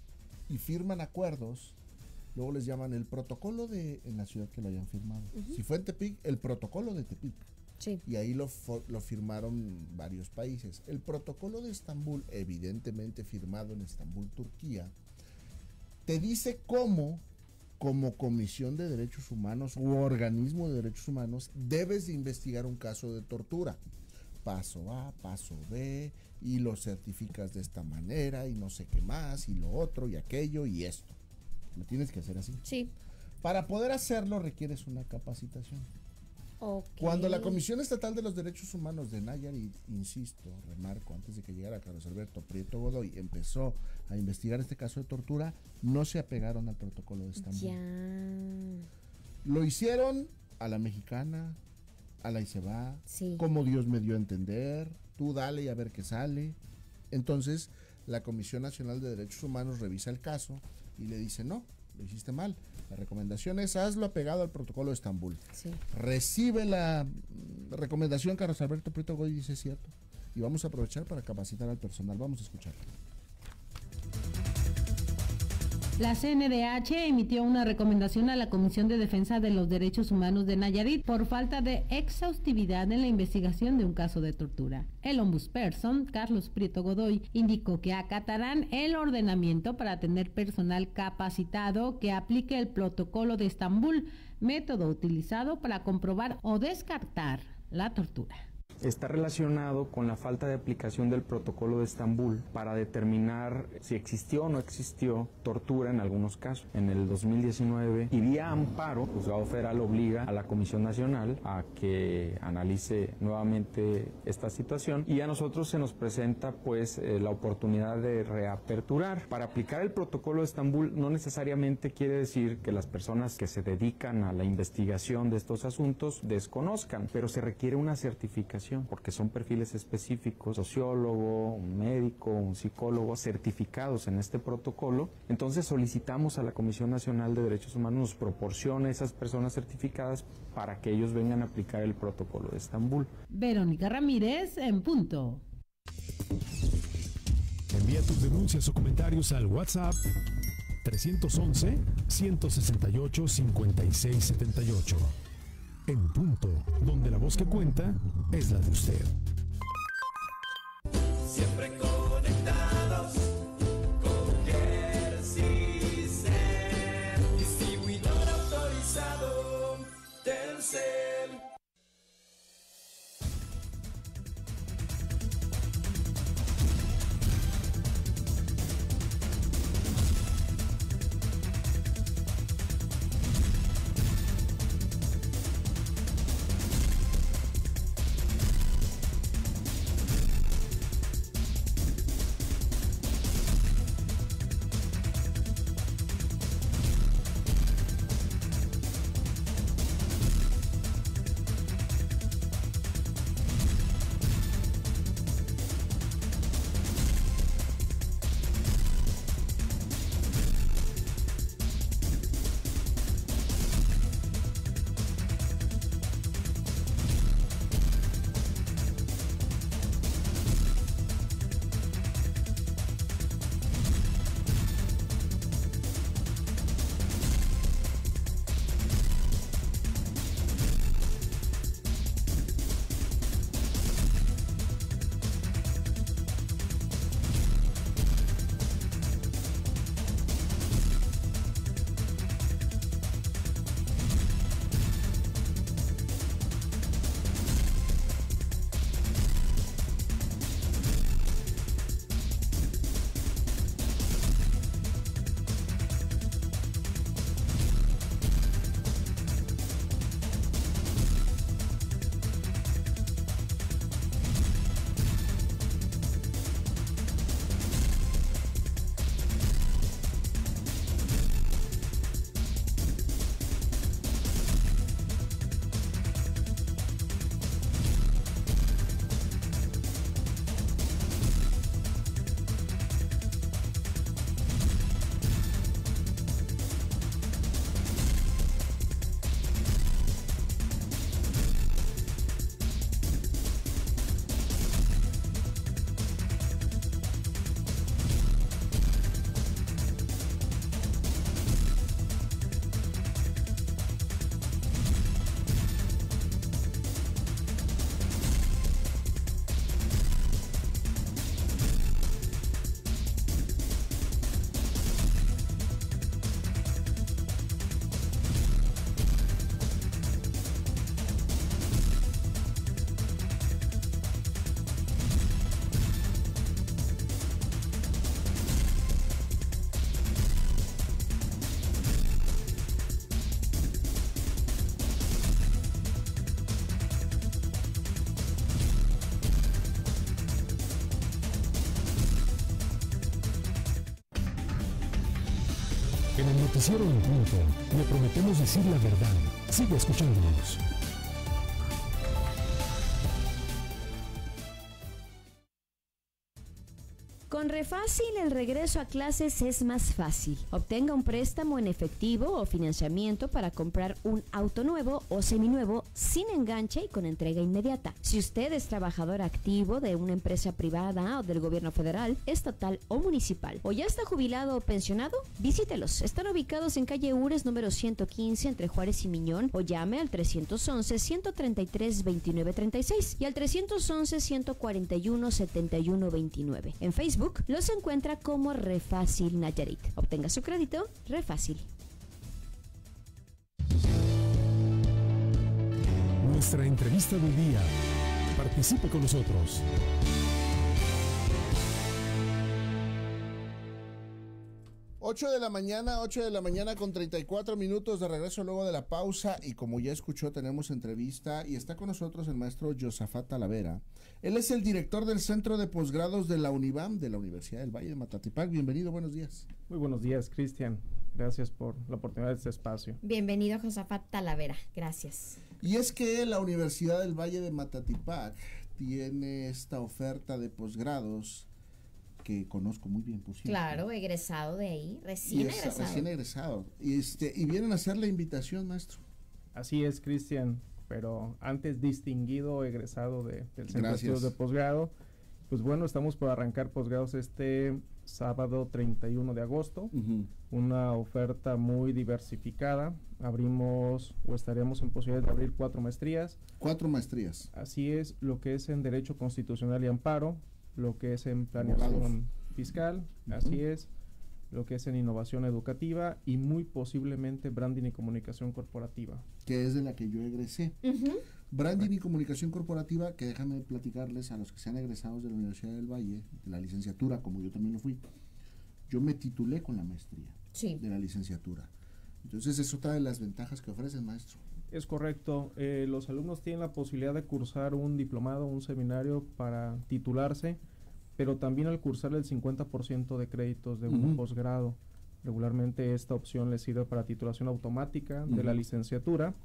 y firman acuerdos, luego les llaman el protocolo de en la ciudad que lo hayan firmado. Uh-huh. Si fue en Tepic, el protocolo de Tepic. Sí. Y ahí lo, lo firmaron varios países. El protocolo de Estambul, evidentemente firmado en Estambul, Turquía, te dice cómo, como Comisión de Derechos Humanos u organismo de derechos humanos, debes de investigar un caso de tortura. Paso A, paso B, y lo certificas de esta manera, y no sé qué más, y lo otro, y aquello, y esto. Lo tienes que hacer así. Sí. Para poder hacerlo requieres una capacitación. Okay. Cuando la Comisión Estatal de los Derechos Humanos de Nayarit, insisto, remarco, antes de que llegara Carlos Alberto Prieto Godoy, empezó a investigar este caso de tortura, no se apegaron al protocolo de Estambul. Ya. Lo hicieron a la mexicana, a la ICEBA, sí. como Dios me dio a entender, tú dale y a ver qué sale. Entonces, la Comisión Nacional de Derechos Humanos revisa el caso y le dice, no, lo hiciste mal. La recomendación es hazlo apegado al protocolo de Estambul. Sí. Recibe la recomendación Carlos Alberto Prieto Godoy y dice, es cierto. Y vamos a aprovechar para capacitar al personal. Vamos a escucharlo. La C N D H emitió una recomendación a la Comisión de Defensa de los Derechos Humanos de Nayarit por falta de exhaustividad en la investigación de un caso de tortura. El ombudsperson, Carlos Prieto Godoy, indicó que acatarán el ordenamiento para tener personal capacitado que aplique el protocolo de Estambul, método utilizado para comprobar o descartar la tortura. Está relacionado con la falta de aplicación del protocolo de Estambul para determinar si existió o no existió tortura en algunos casos. En el dos mil diecinueve, y vía amparo, el Juzgado Federal obliga a la Comisión Nacional a que analice nuevamente esta situación y a nosotros se nos presenta pues eh, la oportunidad de reaperturar. Para aplicar el protocolo de Estambul no necesariamente quiere decir que las personas que se dedican a la investigación de estos asuntos desconozcan, pero se requiere una certificación, porque son perfiles específicos, sociólogo, un médico, un psicólogo, certificados en este protocolo. Entonces solicitamos a la Comisión Nacional de Derechos Humanos nos proporcione esas personas certificadas para que ellos vengan a aplicar el protocolo de Estambul. Verónica Ramírez, en punto. Envía tus denuncias o comentarios al WhatsApp tres once, ciento sesenta y ocho, cincuenta y seis setenta y ocho. En punto, donde la voz que cuenta es la de usted. Siempre conectados con Gersys, distribuidor autorizado Telcel. En el noticiero En Punto le prometemos decir la verdad. Sigue escuchándonos. Con Refácil el regreso a clases es más fácil. Obtenga un préstamo en efectivo o financiamiento para comprar un auto nuevo o seminuevo sin enganche y con entrega inmediata. Si usted es trabajador activo de una empresa privada o del gobierno federal, estatal o municipal, o ya está jubilado o pensionado, visítelos. Están ubicados en calle Ures número ciento quince entre Juárez y Miñón, o llame al trescientos once, ciento treinta y tres, veintinueve treinta y seis y al trescientos once, ciento cuarenta y uno, setenta y uno veintinueve. En Facebook los encuentra como Refácil Nayarit. Obtenga su crédito Refácil. Nuestra entrevista del día. Participe con nosotros. ocho de la mañana, ocho de la mañana con treinta y cuatro minutos de regreso luego de la pausa, y como ya escuchó tenemos entrevista y está con nosotros el maestro Josafat Talavera. Él es el director del Centro de Posgrados de la UNIVAM, de la Universidad del Valle de Matatipac. Bienvenido, buenos días. Muy buenos días, Cristian. Gracias por la oportunidad de este espacio. Bienvenido, Josafat Talavera. Gracias. Y es que la Universidad del Valle de Matatipac tiene esta oferta de posgrados que conozco muy bien, por cierto. Claro, egresado de ahí, recién es, egresado. Recién egresado. Y, este, y vienen a hacer la invitación, maestro. Así es, Cristian, pero antes distinguido egresado de, del Centro de Estudios de Posgrado. Pues bueno, estamos por arrancar posgrados este sábado treinta y uno de agosto. Uh-huh. Una oferta muy diversificada. Abrimos o estaremos en posibilidad de abrir cuatro maestrías. Cuatro maestrías. Así es, lo que es en Derecho Constitucional y Amparo, lo que es en Planeación Abogados. Fiscal, uh-huh. Así es, lo que es en Innovación Educativa y muy posiblemente Branding y Comunicación Corporativa. Que es de la que yo egresé. Uh-huh. Branding y Comunicación Corporativa, que déjame platicarles a los que sean egresados de la Universidad del Valle, de la licenciatura, como yo también lo fui, yo me titulé con la maestría sí. de la licenciatura. Entonces es otra de las ventajas que ofrecen, maestro. Es correcto, eh, los alumnos tienen la posibilidad de cursar un diplomado, un seminario para titularse, pero también al cursar el cincuenta por ciento de créditos de un uh-huh. posgrado. Regularmente esta opción les sirve para titulación automática uh-huh. de la licenciatura,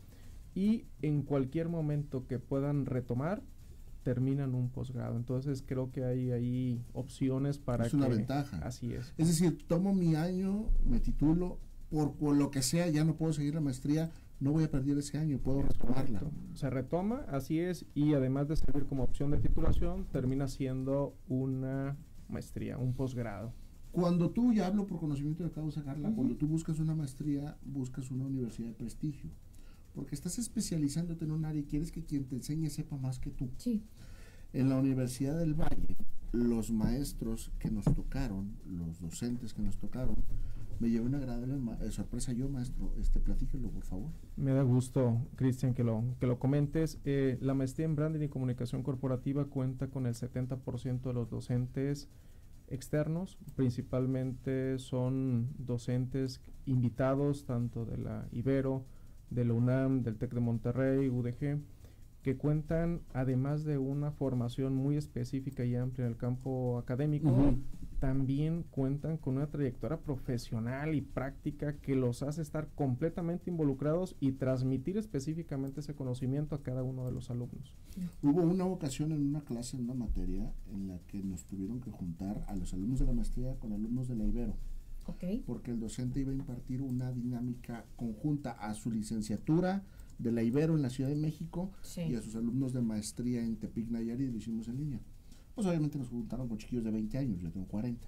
y en cualquier momento que puedan retomar, terminan un posgrado. Entonces creo que hay ahí opciones para es que... una ventaja. Así es. Es decir, tomo mi año, me titulo, por, por lo que sea, ya no puedo seguir la maestría, no voy a perder ese año, puedo retomarla. Se retoma, así es, y además de servir como opción de titulación, termina siendo una maestría, un posgrado. Cuando tú, ya hablo por conocimiento de causa, Carla, uh-huh. cuando tú buscas una maestría, buscas una universidad de prestigio, porque estás especializándote en un área y quieres que quien te enseñe sepa más que tú. Sí. En la Universidad del Valle, los maestros que nos tocaron, los docentes que nos tocaron, me llevé una agradable eh, sorpresa yo, maestro. Este, platíquelo, por favor. Me da gusto, Cristian, que lo, que lo comentes. Eh, la maestría en Branding y Comunicación Corporativa cuenta con el setenta por ciento de los docentes externos. Principalmente son docentes invitados, tanto de la Ibero, de la UNAM, del TEC de Monterrey, U D G, que cuentan, además de una formación muy específica y amplia en el campo académico, uh-huh. también cuentan con una trayectoria profesional y práctica que los hace estar completamente involucrados y transmitir específicamente ese conocimiento a cada uno de los alumnos. Hubo una ocasión en una clase, en una materia, en la que nos tuvieron que juntar a los alumnos de la maestría con alumnos de la Ibero. Okay. Porque el docente iba a impartir una dinámica conjunta a su licenciatura de la Ibero en la Ciudad de México sí. y a sus alumnos de maestría en Tepic Nayarit, lo hicimos en línea. Pues obviamente nos juntaron con chiquillos de veinte años, yo tengo cuarenta.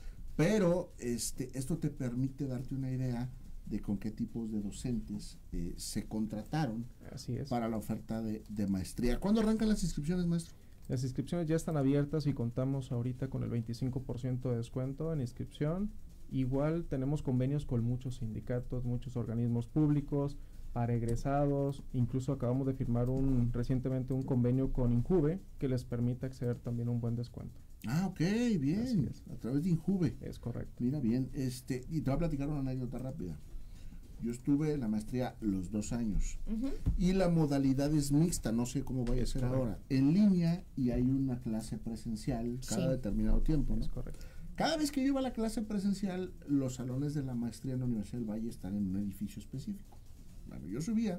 Pero este, esto te permite darte una idea de con qué tipos de docentes eh, se contrataron Así es. para la oferta de, de maestría. ¿Cuándo arrancan las inscripciones, maestro? Las inscripciones ya están abiertas y contamos ahorita con el veinticinco por ciento de descuento en inscripción. Igual tenemos convenios con muchos sindicatos, muchos organismos públicos, para egresados, incluso acabamos de firmar un recientemente un convenio con INJUVE que les permite acceder también a un buen descuento. Ah, ok, bien, a través de INJUVE. Es correcto. Mira bien, este, y te voy a platicar una anécdota rápida. Yo estuve en la maestría los dos años uh-huh. y la modalidad es mixta, no sé cómo vaya a ser correcto. Ahora, en línea y hay una clase presencial cada sí. determinado tiempo, ¿no? Es correcto. Cada vez que yo iba a la clase presencial, los salones de la maestría en la Universidad del Valle están en un edificio específico. Bueno, yo subía,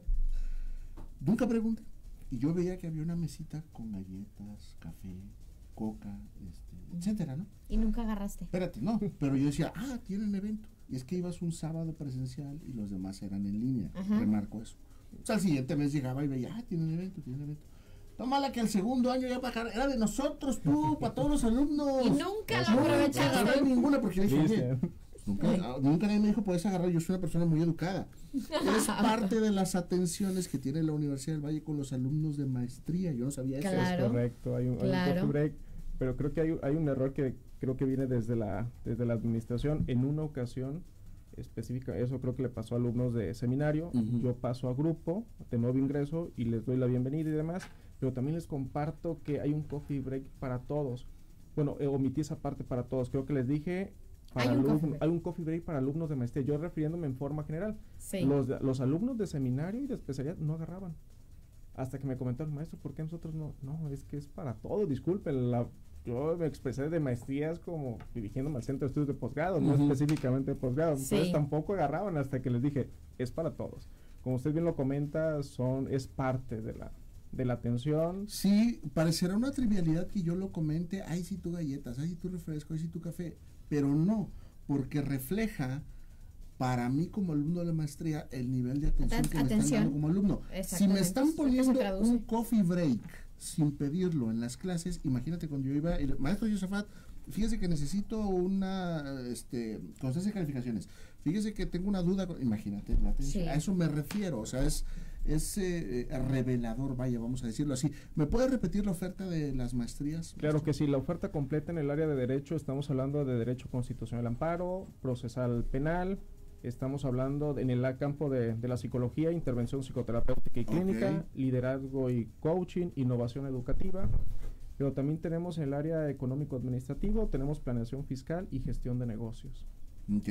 nunca pregunté, y yo veía que había una mesita con galletas, café, coca, este, etcétera, ¿no? Y nunca agarraste. Espérate, no, pero yo decía, ah, tienen evento. Y es que ibas un sábado presencial y los demás eran en línea. Ajá. Remarco eso. O sea, al siguiente mes llegaba y veía, ah, tienen evento, tienen evento. Tómala que el segundo año ya para era de nosotros, tú, para todos los alumnos. Y nunca lo aprovechaste. No agarré ninguna porque le dije, oye, nunca, nunca nadie me dijo, puedes agarrar, yo soy una persona muy educada. Es parte de las atenciones que tiene la Universidad del Valle con los alumnos de maestría. Yo no sabía eso. Claro. Es correcto, hay un, Claro. hay un coffee break, pero creo que hay, hay un error que creo que viene desde la, desde la administración. En una ocasión específica, eso creo que le pasó a alumnos de seminario. Uh-huh. Yo paso a grupo de nuevo ingreso y les doy la bienvenida y demás, pero también les comparto que hay un coffee break para todos. Bueno, eh, omití esa parte para todos. Creo que les dije, para hay, un alumno, hay un coffee break para alumnos de maestría. Yo refiriéndome en forma general. Sí. Los, de, los alumnos de seminario y de especialidad no agarraban. Hasta que me comentaron, maestro, ¿por qué nosotros no? No, es que es para todos, disculpen, la... Yo me expresé de maestrías como dirigiéndome al centro de estudios de posgrado, uh-huh. no específicamente de posgrado. Sí. Entonces tampoco agarraban hasta que les dije, es para todos. Como usted bien lo comenta, son es parte de la de la atención. Sí, parecerá una trivialidad que yo lo comente, ay sí tu galletas, ay sí tu refresco, ay sí tu café, pero no, porque refleja para mí como alumno de la maestría el nivel de atención que atención. me están dando como alumno. Si me están poniendo un coffee break sin pedirlo en las clases, imagínate cuando yo iba, el maestro Yosafat, fíjese que necesito una este, constancia de calificaciones, fíjese que tengo una duda, imagínate, la atención, sí. A eso me refiero, o sea, es, es eh, revelador, vaya, vamos a decirlo así. ¿Me puede repetir la oferta de las maestrías? Claro que sí, la oferta completa en el área de Derecho, estamos hablando de Derecho Constitucional Amparo, Procesal Penal, estamos hablando de, en el campo de, de la psicología, intervención psicoterapéutica y clínica, okay. liderazgo y coaching, innovación educativa, pero también tenemos en el área económico-administrativo, tenemos planeación fiscal y gestión de negocios. Ok,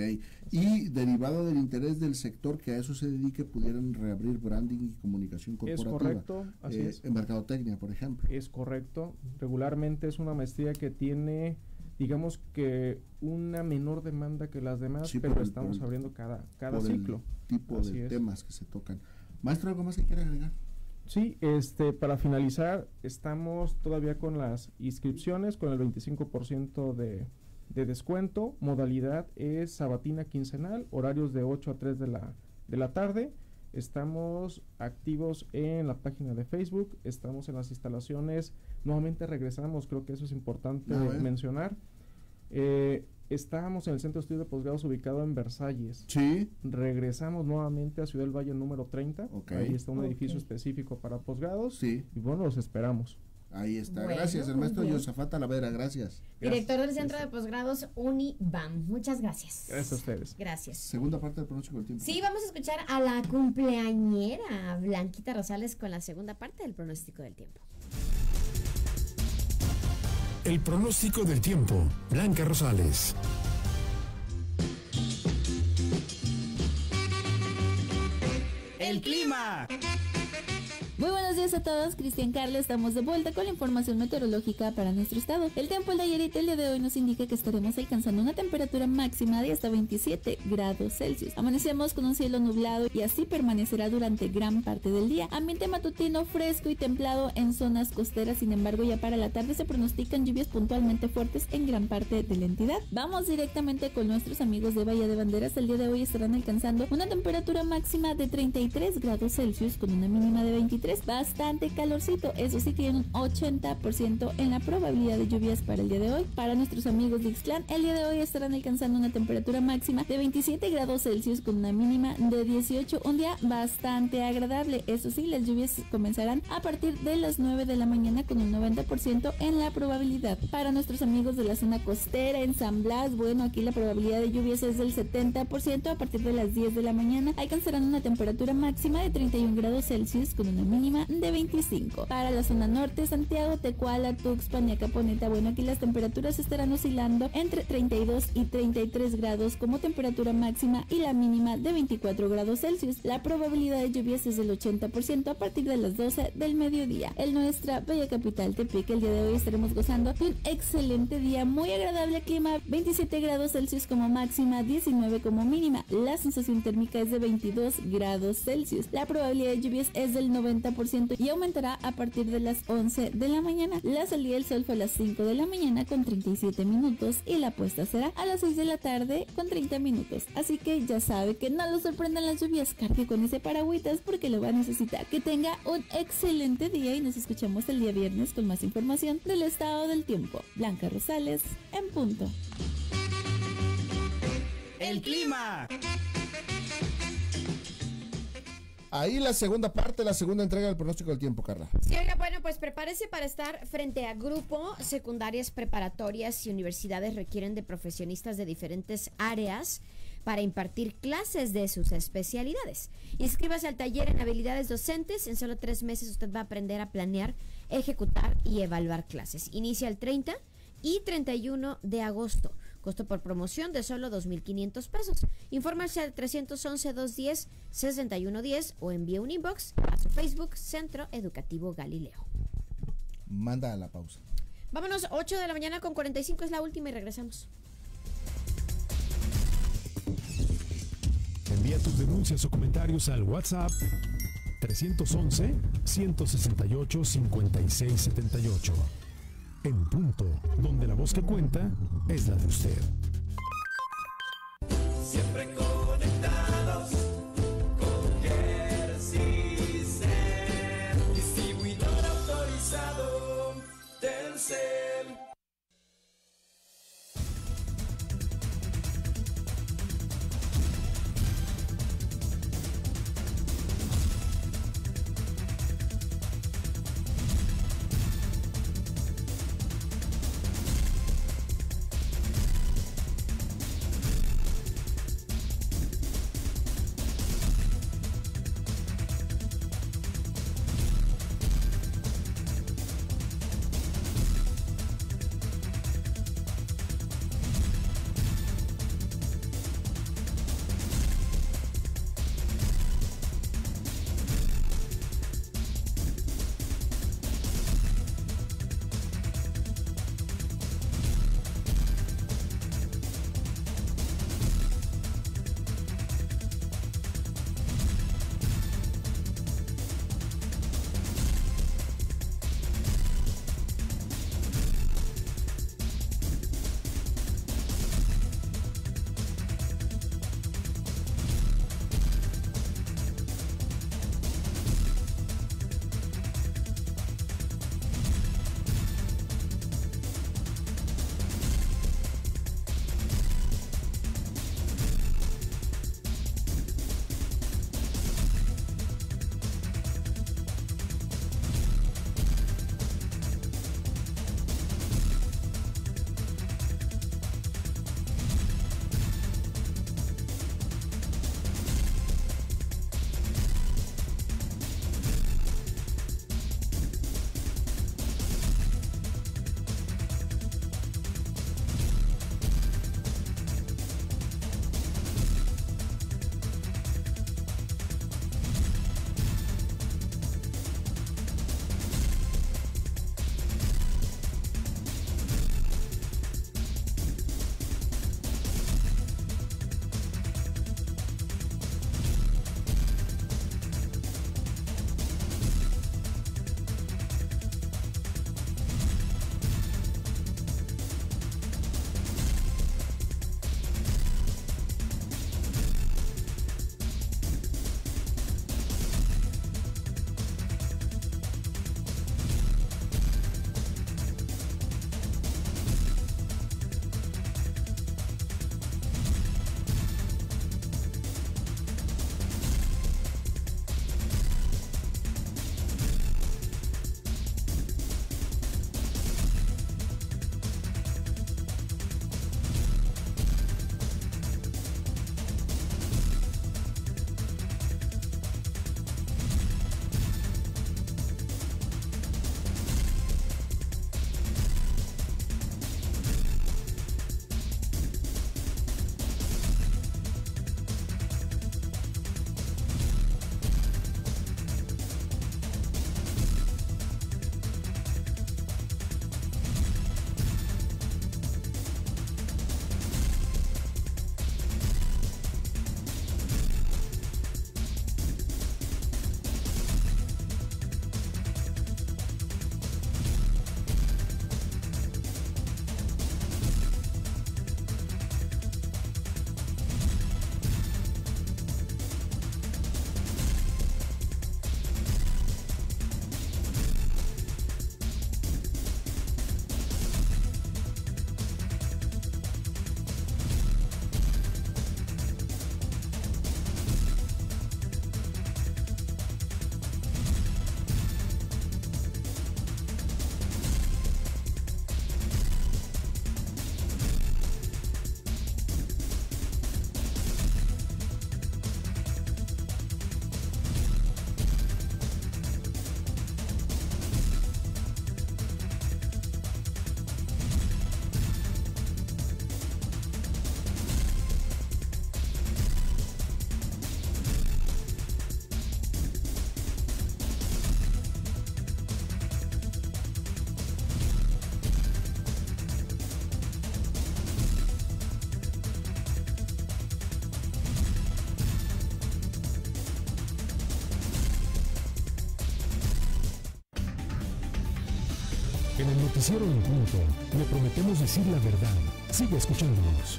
y derivado del interés del sector que a eso se dedique, pudieran reabrir branding y comunicación corporativa. Es correcto, así eh, es. En mercadotecnia, por ejemplo. Es correcto, regularmente es una maestría que tiene, digamos que una menor demanda que las demás, sí, pero el, estamos el, abriendo cada, cada por ciclo. El tipo así de es. Temas que se tocan. Maestro, ¿algo más que quiera agregar? Sí, este, para finalizar, estamos todavía con las inscripciones, con el veinticinco por ciento de, de descuento. Modalidad es sabatina quincenal, horarios de ocho a tres de la, de la tarde. Estamos activos en la página de Facebook, estamos en las instalaciones, nuevamente regresamos, creo que eso es importante mencionar. Eh, estábamos en el Centro de Estudios de Posgrados ubicado en Versalles. Sí. Regresamos nuevamente a Ciudad del Valle número treinta. Okay. Ahí está un okay. edificio específico para posgrados. Sí. Y bueno, los esperamos. Ahí está. Bueno, gracias, el maestro Yosafat Talavera, gracias. Director del Centro de Posgrados UniBam. Muchas gracias. Gracias a ustedes. Gracias. Segunda parte del pronóstico del tiempo. Sí, vamos a escuchar a la cumpleañera Blanquita Rosales con la segunda parte del pronóstico del tiempo. El pronóstico del tiempo, Blanca Rosales. El clima. Muy buenos días a todos, Cristian Carla, estamos de vuelta con la información meteorológica para nuestro estado. El tiempo de ayer y el día de hoy nos indica que estaremos alcanzando una temperatura máxima de hasta veintisiete grados Celsius. Amanecemos con un cielo nublado y así permanecerá durante gran parte del día. Ambiente matutino fresco y templado en zonas costeras, sin embargo ya para la tarde se pronostican lluvias puntualmente fuertes en gran parte de la entidad. Vamos directamente con nuestros amigos de Bahía de Banderas. El día de hoy estarán alcanzando una temperatura máxima de treinta y tres grados Celsius con una mínima de veintitrés. Bastante calorcito, eso sí, tiene un ochenta por ciento en la probabilidad de lluvias para el día de hoy. Para nuestros amigos de Ixtlán, el día de hoy estarán alcanzando una temperatura máxima de veintisiete grados Celsius con una mínima de dieciocho, un día bastante agradable. Eso sí, las lluvias comenzarán a partir de las nueve de la mañana con un noventa por ciento en la probabilidad. Para nuestros amigos de la zona costera en San Blas, bueno, aquí la probabilidad de lluvias es del setenta por ciento a partir de las diez de la mañana. Alcanzarán una temperatura máxima de treinta y un grados Celsius con una mínima de veinticinco. Para la zona norte, Santiago, Tecuala, Tuxpan y Acaponeta, bueno, aquí las temperaturas estarán oscilando entre treinta y dos y treinta y tres grados como temperatura máxima y la mínima de veinticuatro grados Celsius. La probabilidad de lluvias es del ochenta por ciento a partir de las doce del mediodía. En nuestra bella capital Tepic, el día de hoy estaremos gozando de un excelente día, muy agradable clima, veintisiete grados Celsius como máxima, diecinueve como mínima. La sensación térmica es de veintidós grados Celsius. La probabilidad de lluvias es del noventa por ciento y aumentará a partir de las once de la mañana. La salida del sol fue a las cinco de la mañana con treinta y siete minutos y la puesta será a las seis de la tarde con treinta minutos. Así que ya sabe que no lo sorprendan las lluvias, cargue con ese paragüitas porque lo va a necesitar. Que tenga un excelente día y nos escuchamos el día viernes con más información del estado del tiempo. Blanca Rosales, en punto. El clima. Ahí la segunda parte, la segunda entrega del pronóstico del tiempo, Carla. Sí, oiga, bueno, pues prepárese para estar frente a grupo. Secundarias, preparatorias y universidades requieren de profesionistas de diferentes áreas para impartir clases de sus especialidades. Inscríbase al taller en habilidades docentes. En solo tres meses usted va a aprender a planear, ejecutar y evaluar clases. Inicia el treinta y treinta y uno de agosto. Costo por promoción de solo dos mil quinientos pesos. Infórmese al tres once, doscientos diez, sesenta y uno diez o envíe un inbox a su Facebook Centro Educativo Galileo. Manda a la pausa. Vámonos, ocho de la mañana con cuarenta y cinco es la última y regresamos. Envía tus denuncias o comentarios al WhatsApp tres once, ciento sesenta y ocho, cincuenta y seis setenta y ocho. En punto, donde la voz que cuenta es la de usted. Siempre conectados con Gersys, distribuidor autorizado Telcel. en Noticiero en Punto le prometemos decir la verdad. Sigue escuchándonos.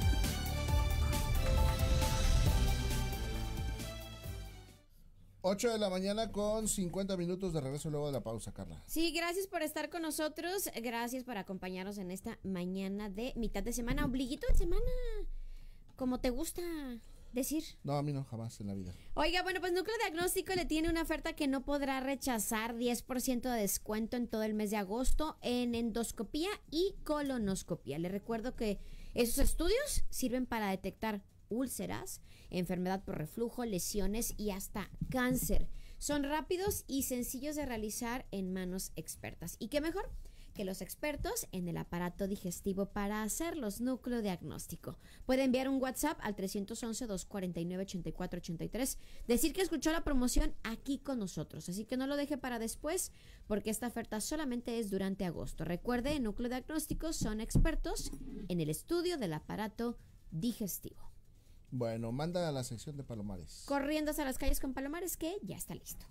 ocho de la mañana con cincuenta minutos de regreso luego de la pausa, Carla. Sí, gracias por estar con nosotros, gracias por acompañarnos en esta mañana de mitad de semana, ombliguito de semana, como te gusta decir. No, a mí no, jamás en la vida. Oiga, bueno, pues Núcleo Diagnóstico le tiene una oferta que no podrá rechazar, diez por ciento de descuento en todo el mes de agosto en endoscopía y colonoscopía. Le recuerdo que esos estudios sirven para detectar úlceras, enfermedad por reflujo, lesiones y hasta cáncer. Son rápidos y sencillos de realizar en manos expertas. ¿Y qué mejor que los expertos en el aparato digestivo para hacerlos? Núcleo Diagnóstico. Puede enviar un WhatsApp al tres once, dos cuatro nueve, ocho cuatro ocho tres, decir que escuchó la promoción aquí con nosotros. Así que no lo deje para después, porque esta oferta solamente es durante agosto. Recuerde, en Núcleo Diagnóstico son expertos en el estudio del aparato digestivo. Bueno, manda a la sección de Palomares. Corriendo hacia las calles con Palomares, que ya está listo.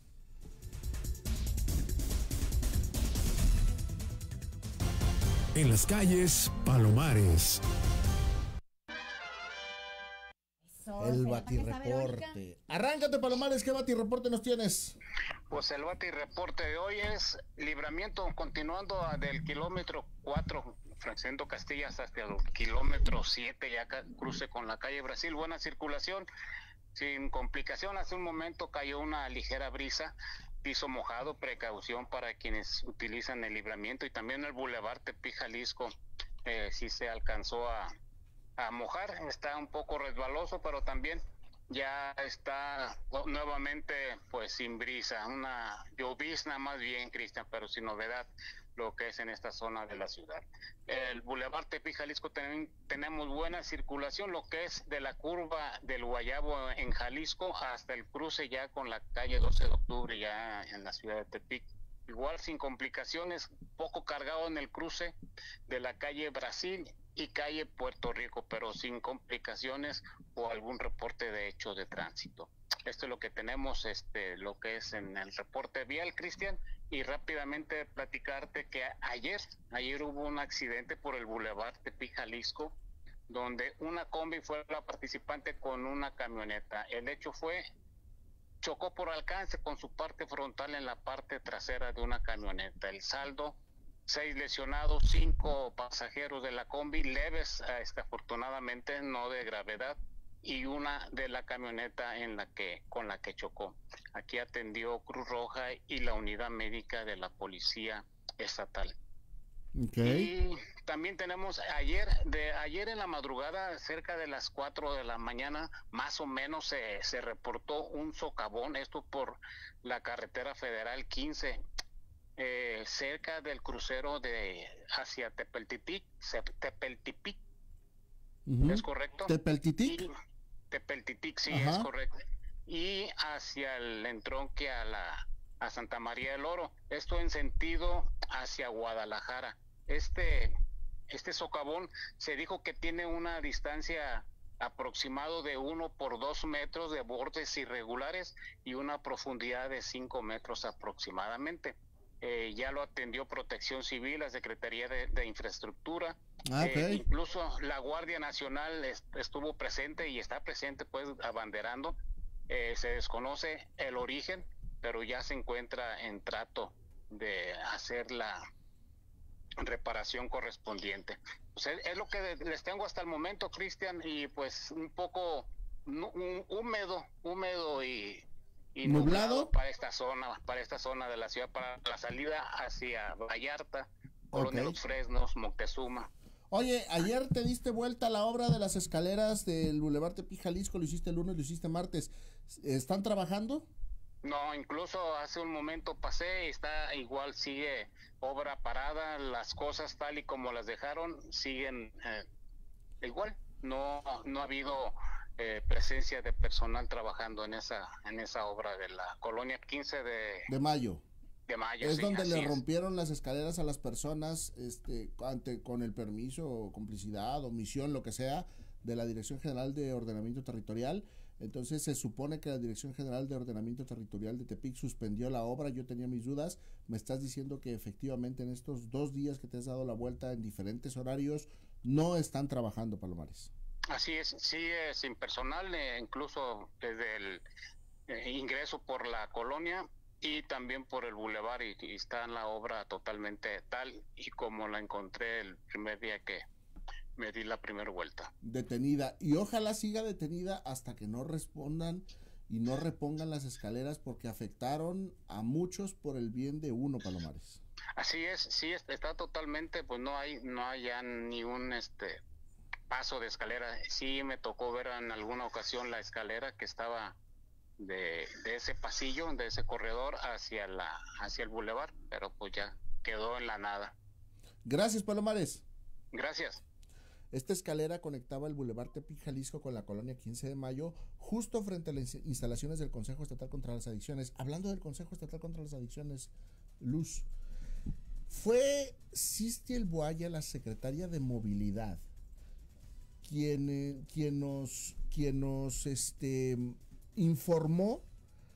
En las calles, Palomares. El Batireporte. Arráncate, Palomares, ¿qué Batireporte nos tienes? Pues el Batireporte de hoy es libramiento continuando del kilómetro cuatro, Francisco Castillas, hasta el kilómetro siete, ya cruce con la calle Brasil. Buena circulación, sin complicación. Hace un momento cayó una ligera brisa, piso mojado, precaución para quienes utilizan el libramiento, y también el Boulevard Tepic Jalisco eh, sí se alcanzó a, a mojar. Está un poco resbaloso, pero también ya está nuevamente pues sin brisa, una llovizna más bien, Cristian, pero sin novedad lo que es en esta zona de la ciudad. El Boulevard Tepic Jalisco ten, tenemos buena circulación, lo que es de la curva del Guayabo en Jalisco hasta el cruce ya con la calle doce de octubre ya en la ciudad de Tepic. Igual sin complicaciones, poco cargado en el cruce de la calle Brasil y calle Puerto Rico, pero sin complicaciones o algún reporte de hecho de tránsito. Esto es lo que tenemos, este, lo que es en el reporte vial, Cristian, y rápidamente platicarte que ayer, ayer hubo un accidente por el Boulevard Tepic Jalisco, donde una combi fue la participante con una camioneta. El hecho fue, chocó por alcance con su parte frontal en la parte trasera de una camioneta. El saldo, seis lesionados, cinco pasajeros de la combi, leves, este, afortunadamente no de gravedad, y una de la camioneta en la que con la que chocó. Aquí atendió Cruz Roja y la unidad médica de la Policía Estatal. Okay. Y también tenemos ayer, de ayer en la madrugada, cerca de las cuatro de la mañana, más o menos se, se reportó un socavón, esto por la carretera federal quince, eh, cerca del crucero de hacia Tepeltipic, Tepeltipic, Uh-huh. ¿es correcto? ¿Tepeltipic? Y, Tepeltipic, sí, Ajá. es correcto. Y hacia el entronque a la a Santa María del Oro, esto en sentido hacia Guadalajara. Este este socavón se dijo que tiene una distancia aproximado de uno por dos metros de bordes irregulares y una profundidad de cinco metros aproximadamente. Eh, ya lo atendió Protección Civil, la Secretaría de, de Infraestructura. Ah, okay. eh, incluso la Guardia Nacional est estuvo presente y está presente pues abanderando. Eh, se desconoce el origen, pero ya se encuentra en trato de hacer la reparación correspondiente. Pues es, es lo que les tengo hasta el momento, Cristian, y pues un poco un, húmedo, húmedo y, y ¿nublado? nublado para esta zona, para esta zona de la ciudad, para la salida hacia Vallarta, Colonia Okay. Los Fresnos, Moctezuma. Oye, ayer te diste vuelta a la obra de las escaleras del Boulevard Tepic Jalisco, lo hiciste el lunes, lo hiciste martes. ¿Están trabajando? No, incluso hace un momento pasé y está igual, sigue obra parada, las cosas tal y como las dejaron siguen eh, igual. No, no ha habido eh, presencia de personal trabajando en esa en esa obra de la colonia quince de, De mayo. de mayo. Es sí, donde así le es. rompieron las escaleras a las personas este, ante, con el permiso, o complicidad, omisión, lo que sea, de la Dirección General de Ordenamiento Territorial. Entonces se supone que la Dirección General de Ordenamiento Territorial de Tepic suspendió la obra. Yo tenía mis dudas. Me estás diciendo que efectivamente en estos dos días que te has dado la vuelta en diferentes horarios no están trabajando, Palomares. Así es, sí, eh, sin personal, eh, incluso desde el eh, ingreso por la colonia y también por el bulevar, y, y está en la obra totalmente tal y como la encontré el primer día que me di la primera vuelta. Detenida, y ojalá siga detenida hasta que no respondan y no repongan las escaleras, porque afectaron a muchos por el bien de uno, Palomares. Así es, sí, está totalmente, pues no hay, no hay ya ni un este paso de escalera. Sí me tocó ver en alguna ocasión la escalera que estaba de, de ese pasillo, de ese corredor hacia la, hacia el bulevar, pero pues ya quedó en la nada. Gracias, Palomares. Gracias. Esta escalera conectaba el Boulevard Tepic, Jalisco, con la colonia quince de mayo, justo frente a las instalaciones del Consejo Estatal contra las Adicciones. Hablando del Consejo Estatal contra las Adicciones, Luz, fue Cistiel Boaya, la secretaria de Movilidad, quien, eh, quien nos, quien nos este, informó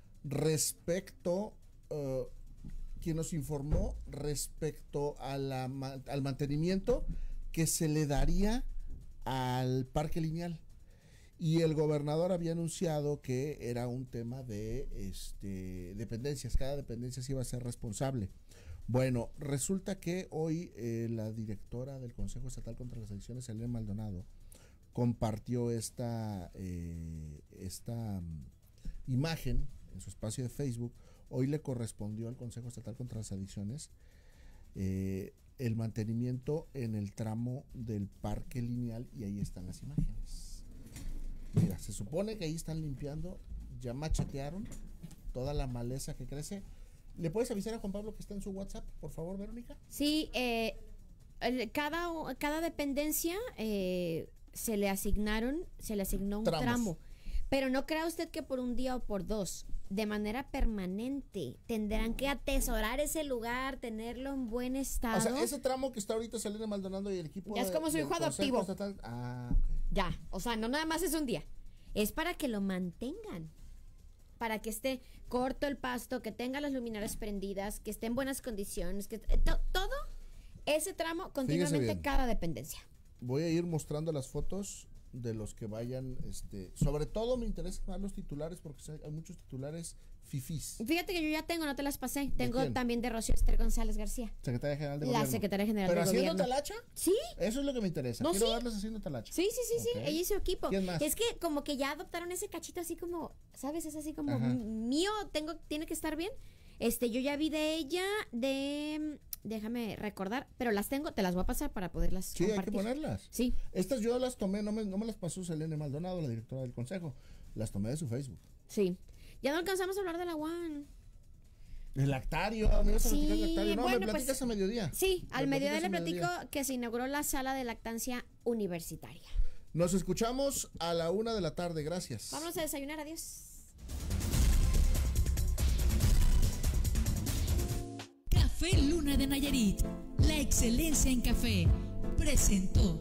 respecto, uh, quien nos informó respecto a la, al mantenimiento que se le daría al Parque Lineal, y el gobernador había anunciado que era un tema de este, dependencias, cada dependencia se iba a ser responsable. Bueno, resulta que hoy eh, la directora del Consejo Estatal contra las Adicciones, Elena Maldonado, compartió esta, eh, esta um, imagen en su espacio de Facebook. Hoy le correspondió al Consejo Estatal contra las Adicciones eh, el mantenimiento en el tramo del Parque Lineal, y ahí están las imágenes. Mira, se supone que ahí están limpiando, ya machetearon toda la maleza que crece. ¿Le puedes avisar a Juan Pablo que está en su WhatsApp, por favor, Verónica? Sí, eh, cada, cada dependencia eh, se le asignaron, se le asignó un Tramos. tramo. Pero no crea usted que por un día o por dos, de manera permanente, tendrán que atesorar ese lugar, tenerlo en buen estado. O sea, ese tramo que está ahorita Selena Maldonado y el equipo ya es como su hijo adoptivo. Estatal, ah, okay. Ya, o sea, no nada más es un día, es para que lo mantengan, para que esté corto el pasto, que tenga las luminarias prendidas, que esté en buenas condiciones, que to, todo ese tramo continuamente cada dependencia. Voy a ir mostrando las fotos de los que vayan, este, sobre todo me interesan más los titulares, porque hay muchos titulares fifís. Fíjate que yo ya tengo, no te las pasé. Tengo quién? También de Rocío Esther González García, Secretaria General de la Gobierno. Secretaria General ¿Pero de haciendo Gobierno. talacha? Sí. Eso es lo que me interesa. No, Quiero sí. verlos haciendo talacha. Sí, sí, sí, okay. sí. Ella y su equipo. ¿Quién más? Es que como que ya adoptaron ese cachito así como, ¿sabes? Es así como Ajá. mío, tengo, tiene que estar bien. Este, yo ya vi de ella, de... Déjame recordar, pero las tengo, te las voy a pasar para poderlas sí, compartir. hay que ponerlas. Sí. Estas yo las tomé, no me, no me las pasó Selene Maldonado, la directora del consejo. Las tomé de su Facebook. Sí. Ya no alcanzamos a hablar de la U A N. El lactario, me ibas a platicar del lactario. No, bueno, me platicas pues, a mediodía. Sí, al me mediodía le platico mediodía. que se inauguró la sala de lactancia universitaria. Nos escuchamos a la una de la tarde, gracias. Vámonos a desayunar, adiós. Café Luna de Nayarit, la excelencia en café, presentó.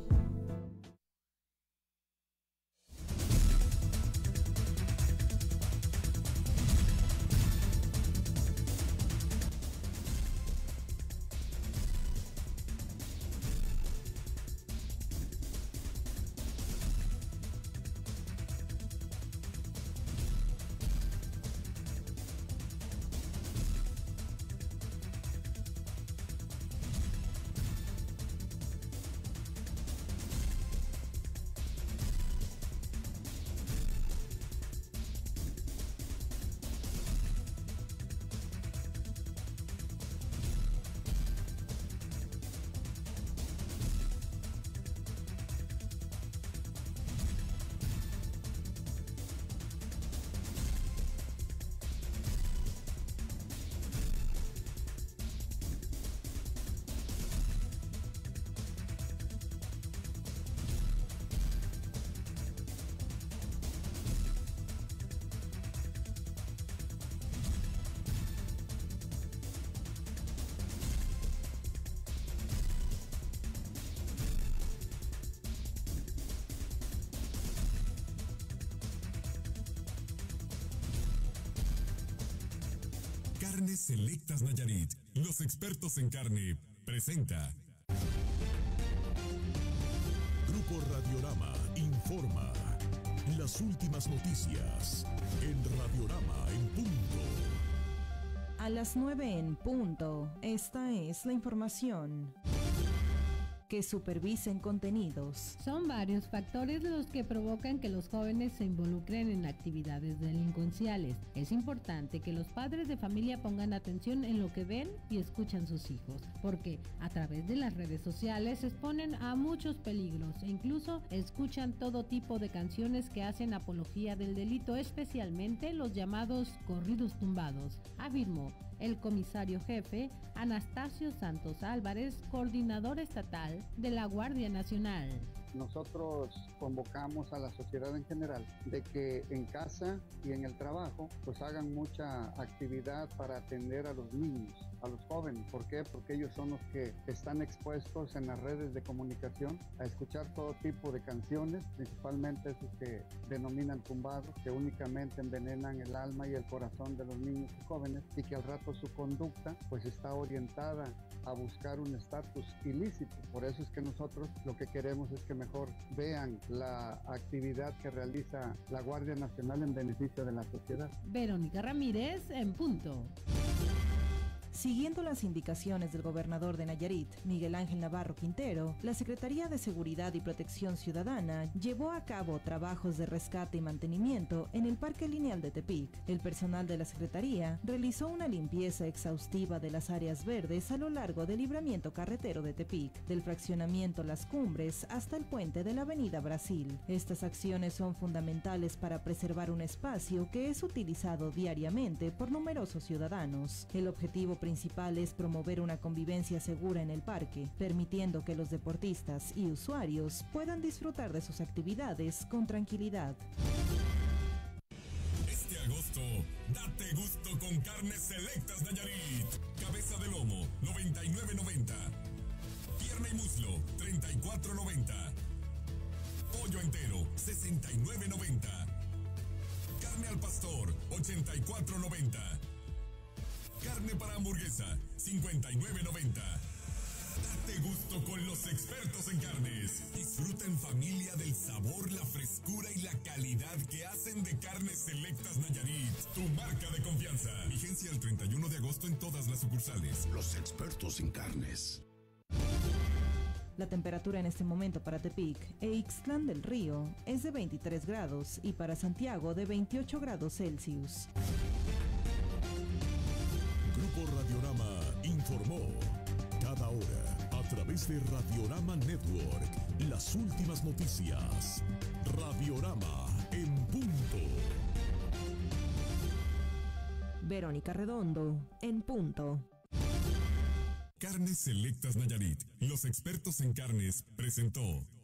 Carnes Selectas Nayarit, los expertos en carne, presenta. Grupo Radiorama informa las últimas noticias en Radiorama en punto. A las nueve en punto, esta es la información. Que supervisen contenidos. Son varios factores los que provocan que los jóvenes se involucren en actividades delincuenciales. Es importante que los padres de familia pongan atención en lo que ven y escuchan sus hijos, porque a través de las redes sociales se exponen a muchos peligros e incluso escuchan todo tipo de canciones que hacen apología del delito, especialmente los llamados corridos tumbados, afirmó el comisario jefe Anastasio Santos Álvarez, coordinador estatal de la Guardia Nacional. Nosotros convocamos a la sociedad en general de que en casa y en el trabajo pues hagan mucha actividad para atender a los niños, a los jóvenes. ¿Por qué? Porque ellos son los que están expuestos en las redes de comunicación a escuchar todo tipo de canciones, principalmente esos que denominan tumbados, que únicamente envenenan el alma y el corazón de los niños y jóvenes, y que al rato su conducta pues está orientada a buscar un estatus ilícito. Por eso es que nosotros lo que queremos es que mejor vean la actividad que realiza la Guardia Nacional en beneficio de la sociedad. Verónica Ramírez en punto. Siguiendo las indicaciones del gobernador de Nayarit, Miguel Ángel Navarro Quintero, la Secretaría de Seguridad y Protección Ciudadana llevó a cabo trabajos de rescate y mantenimiento en el Parque Lineal de Tepic. El personal de la Secretaría realizó una limpieza exhaustiva de las áreas verdes a lo largo del libramiento carretero de Tepic, del fraccionamiento Las Cumbres hasta el puente de la Avenida Brasil. Estas acciones son fundamentales para preservar un espacio que es utilizado diariamente por numerosos ciudadanos. El objetivo principal es promover una convivencia segura en el parque, permitiendo que los deportistas y usuarios puedan disfrutar de sus actividades con tranquilidad. Este agosto, date gusto con Carnes Selectas Nayarit. Cabeza de lomo, noventa y nueve noventa. Pierna y muslo, treinta y cuatro noventa. Pollo entero, sesenta y nueve noventa. Carne al pastor, ochenta y cuatro noventa. Carne para hamburguesa, cincuenta y nueve noventa. Date gusto con los expertos en carnes. Disfruta en familia del sabor, la frescura y la calidad que hacen de Carnes Selectas Nayarit tu marca de confianza. Vigencia el treinta y uno de agosto en todas las sucursales. Los expertos en carnes. La temperatura en este momento para Tepic e Ixtlán del Río es de veintitrés grados y para Santiago de veintiocho grados Celsius. Grupo Radiorama informó. Cada hora, a través de Radiorama Network, las últimas noticias. Radiorama en punto. Verónica Redondo, en punto. Carnes Selectas Nayarit, los expertos en carnes, presentó.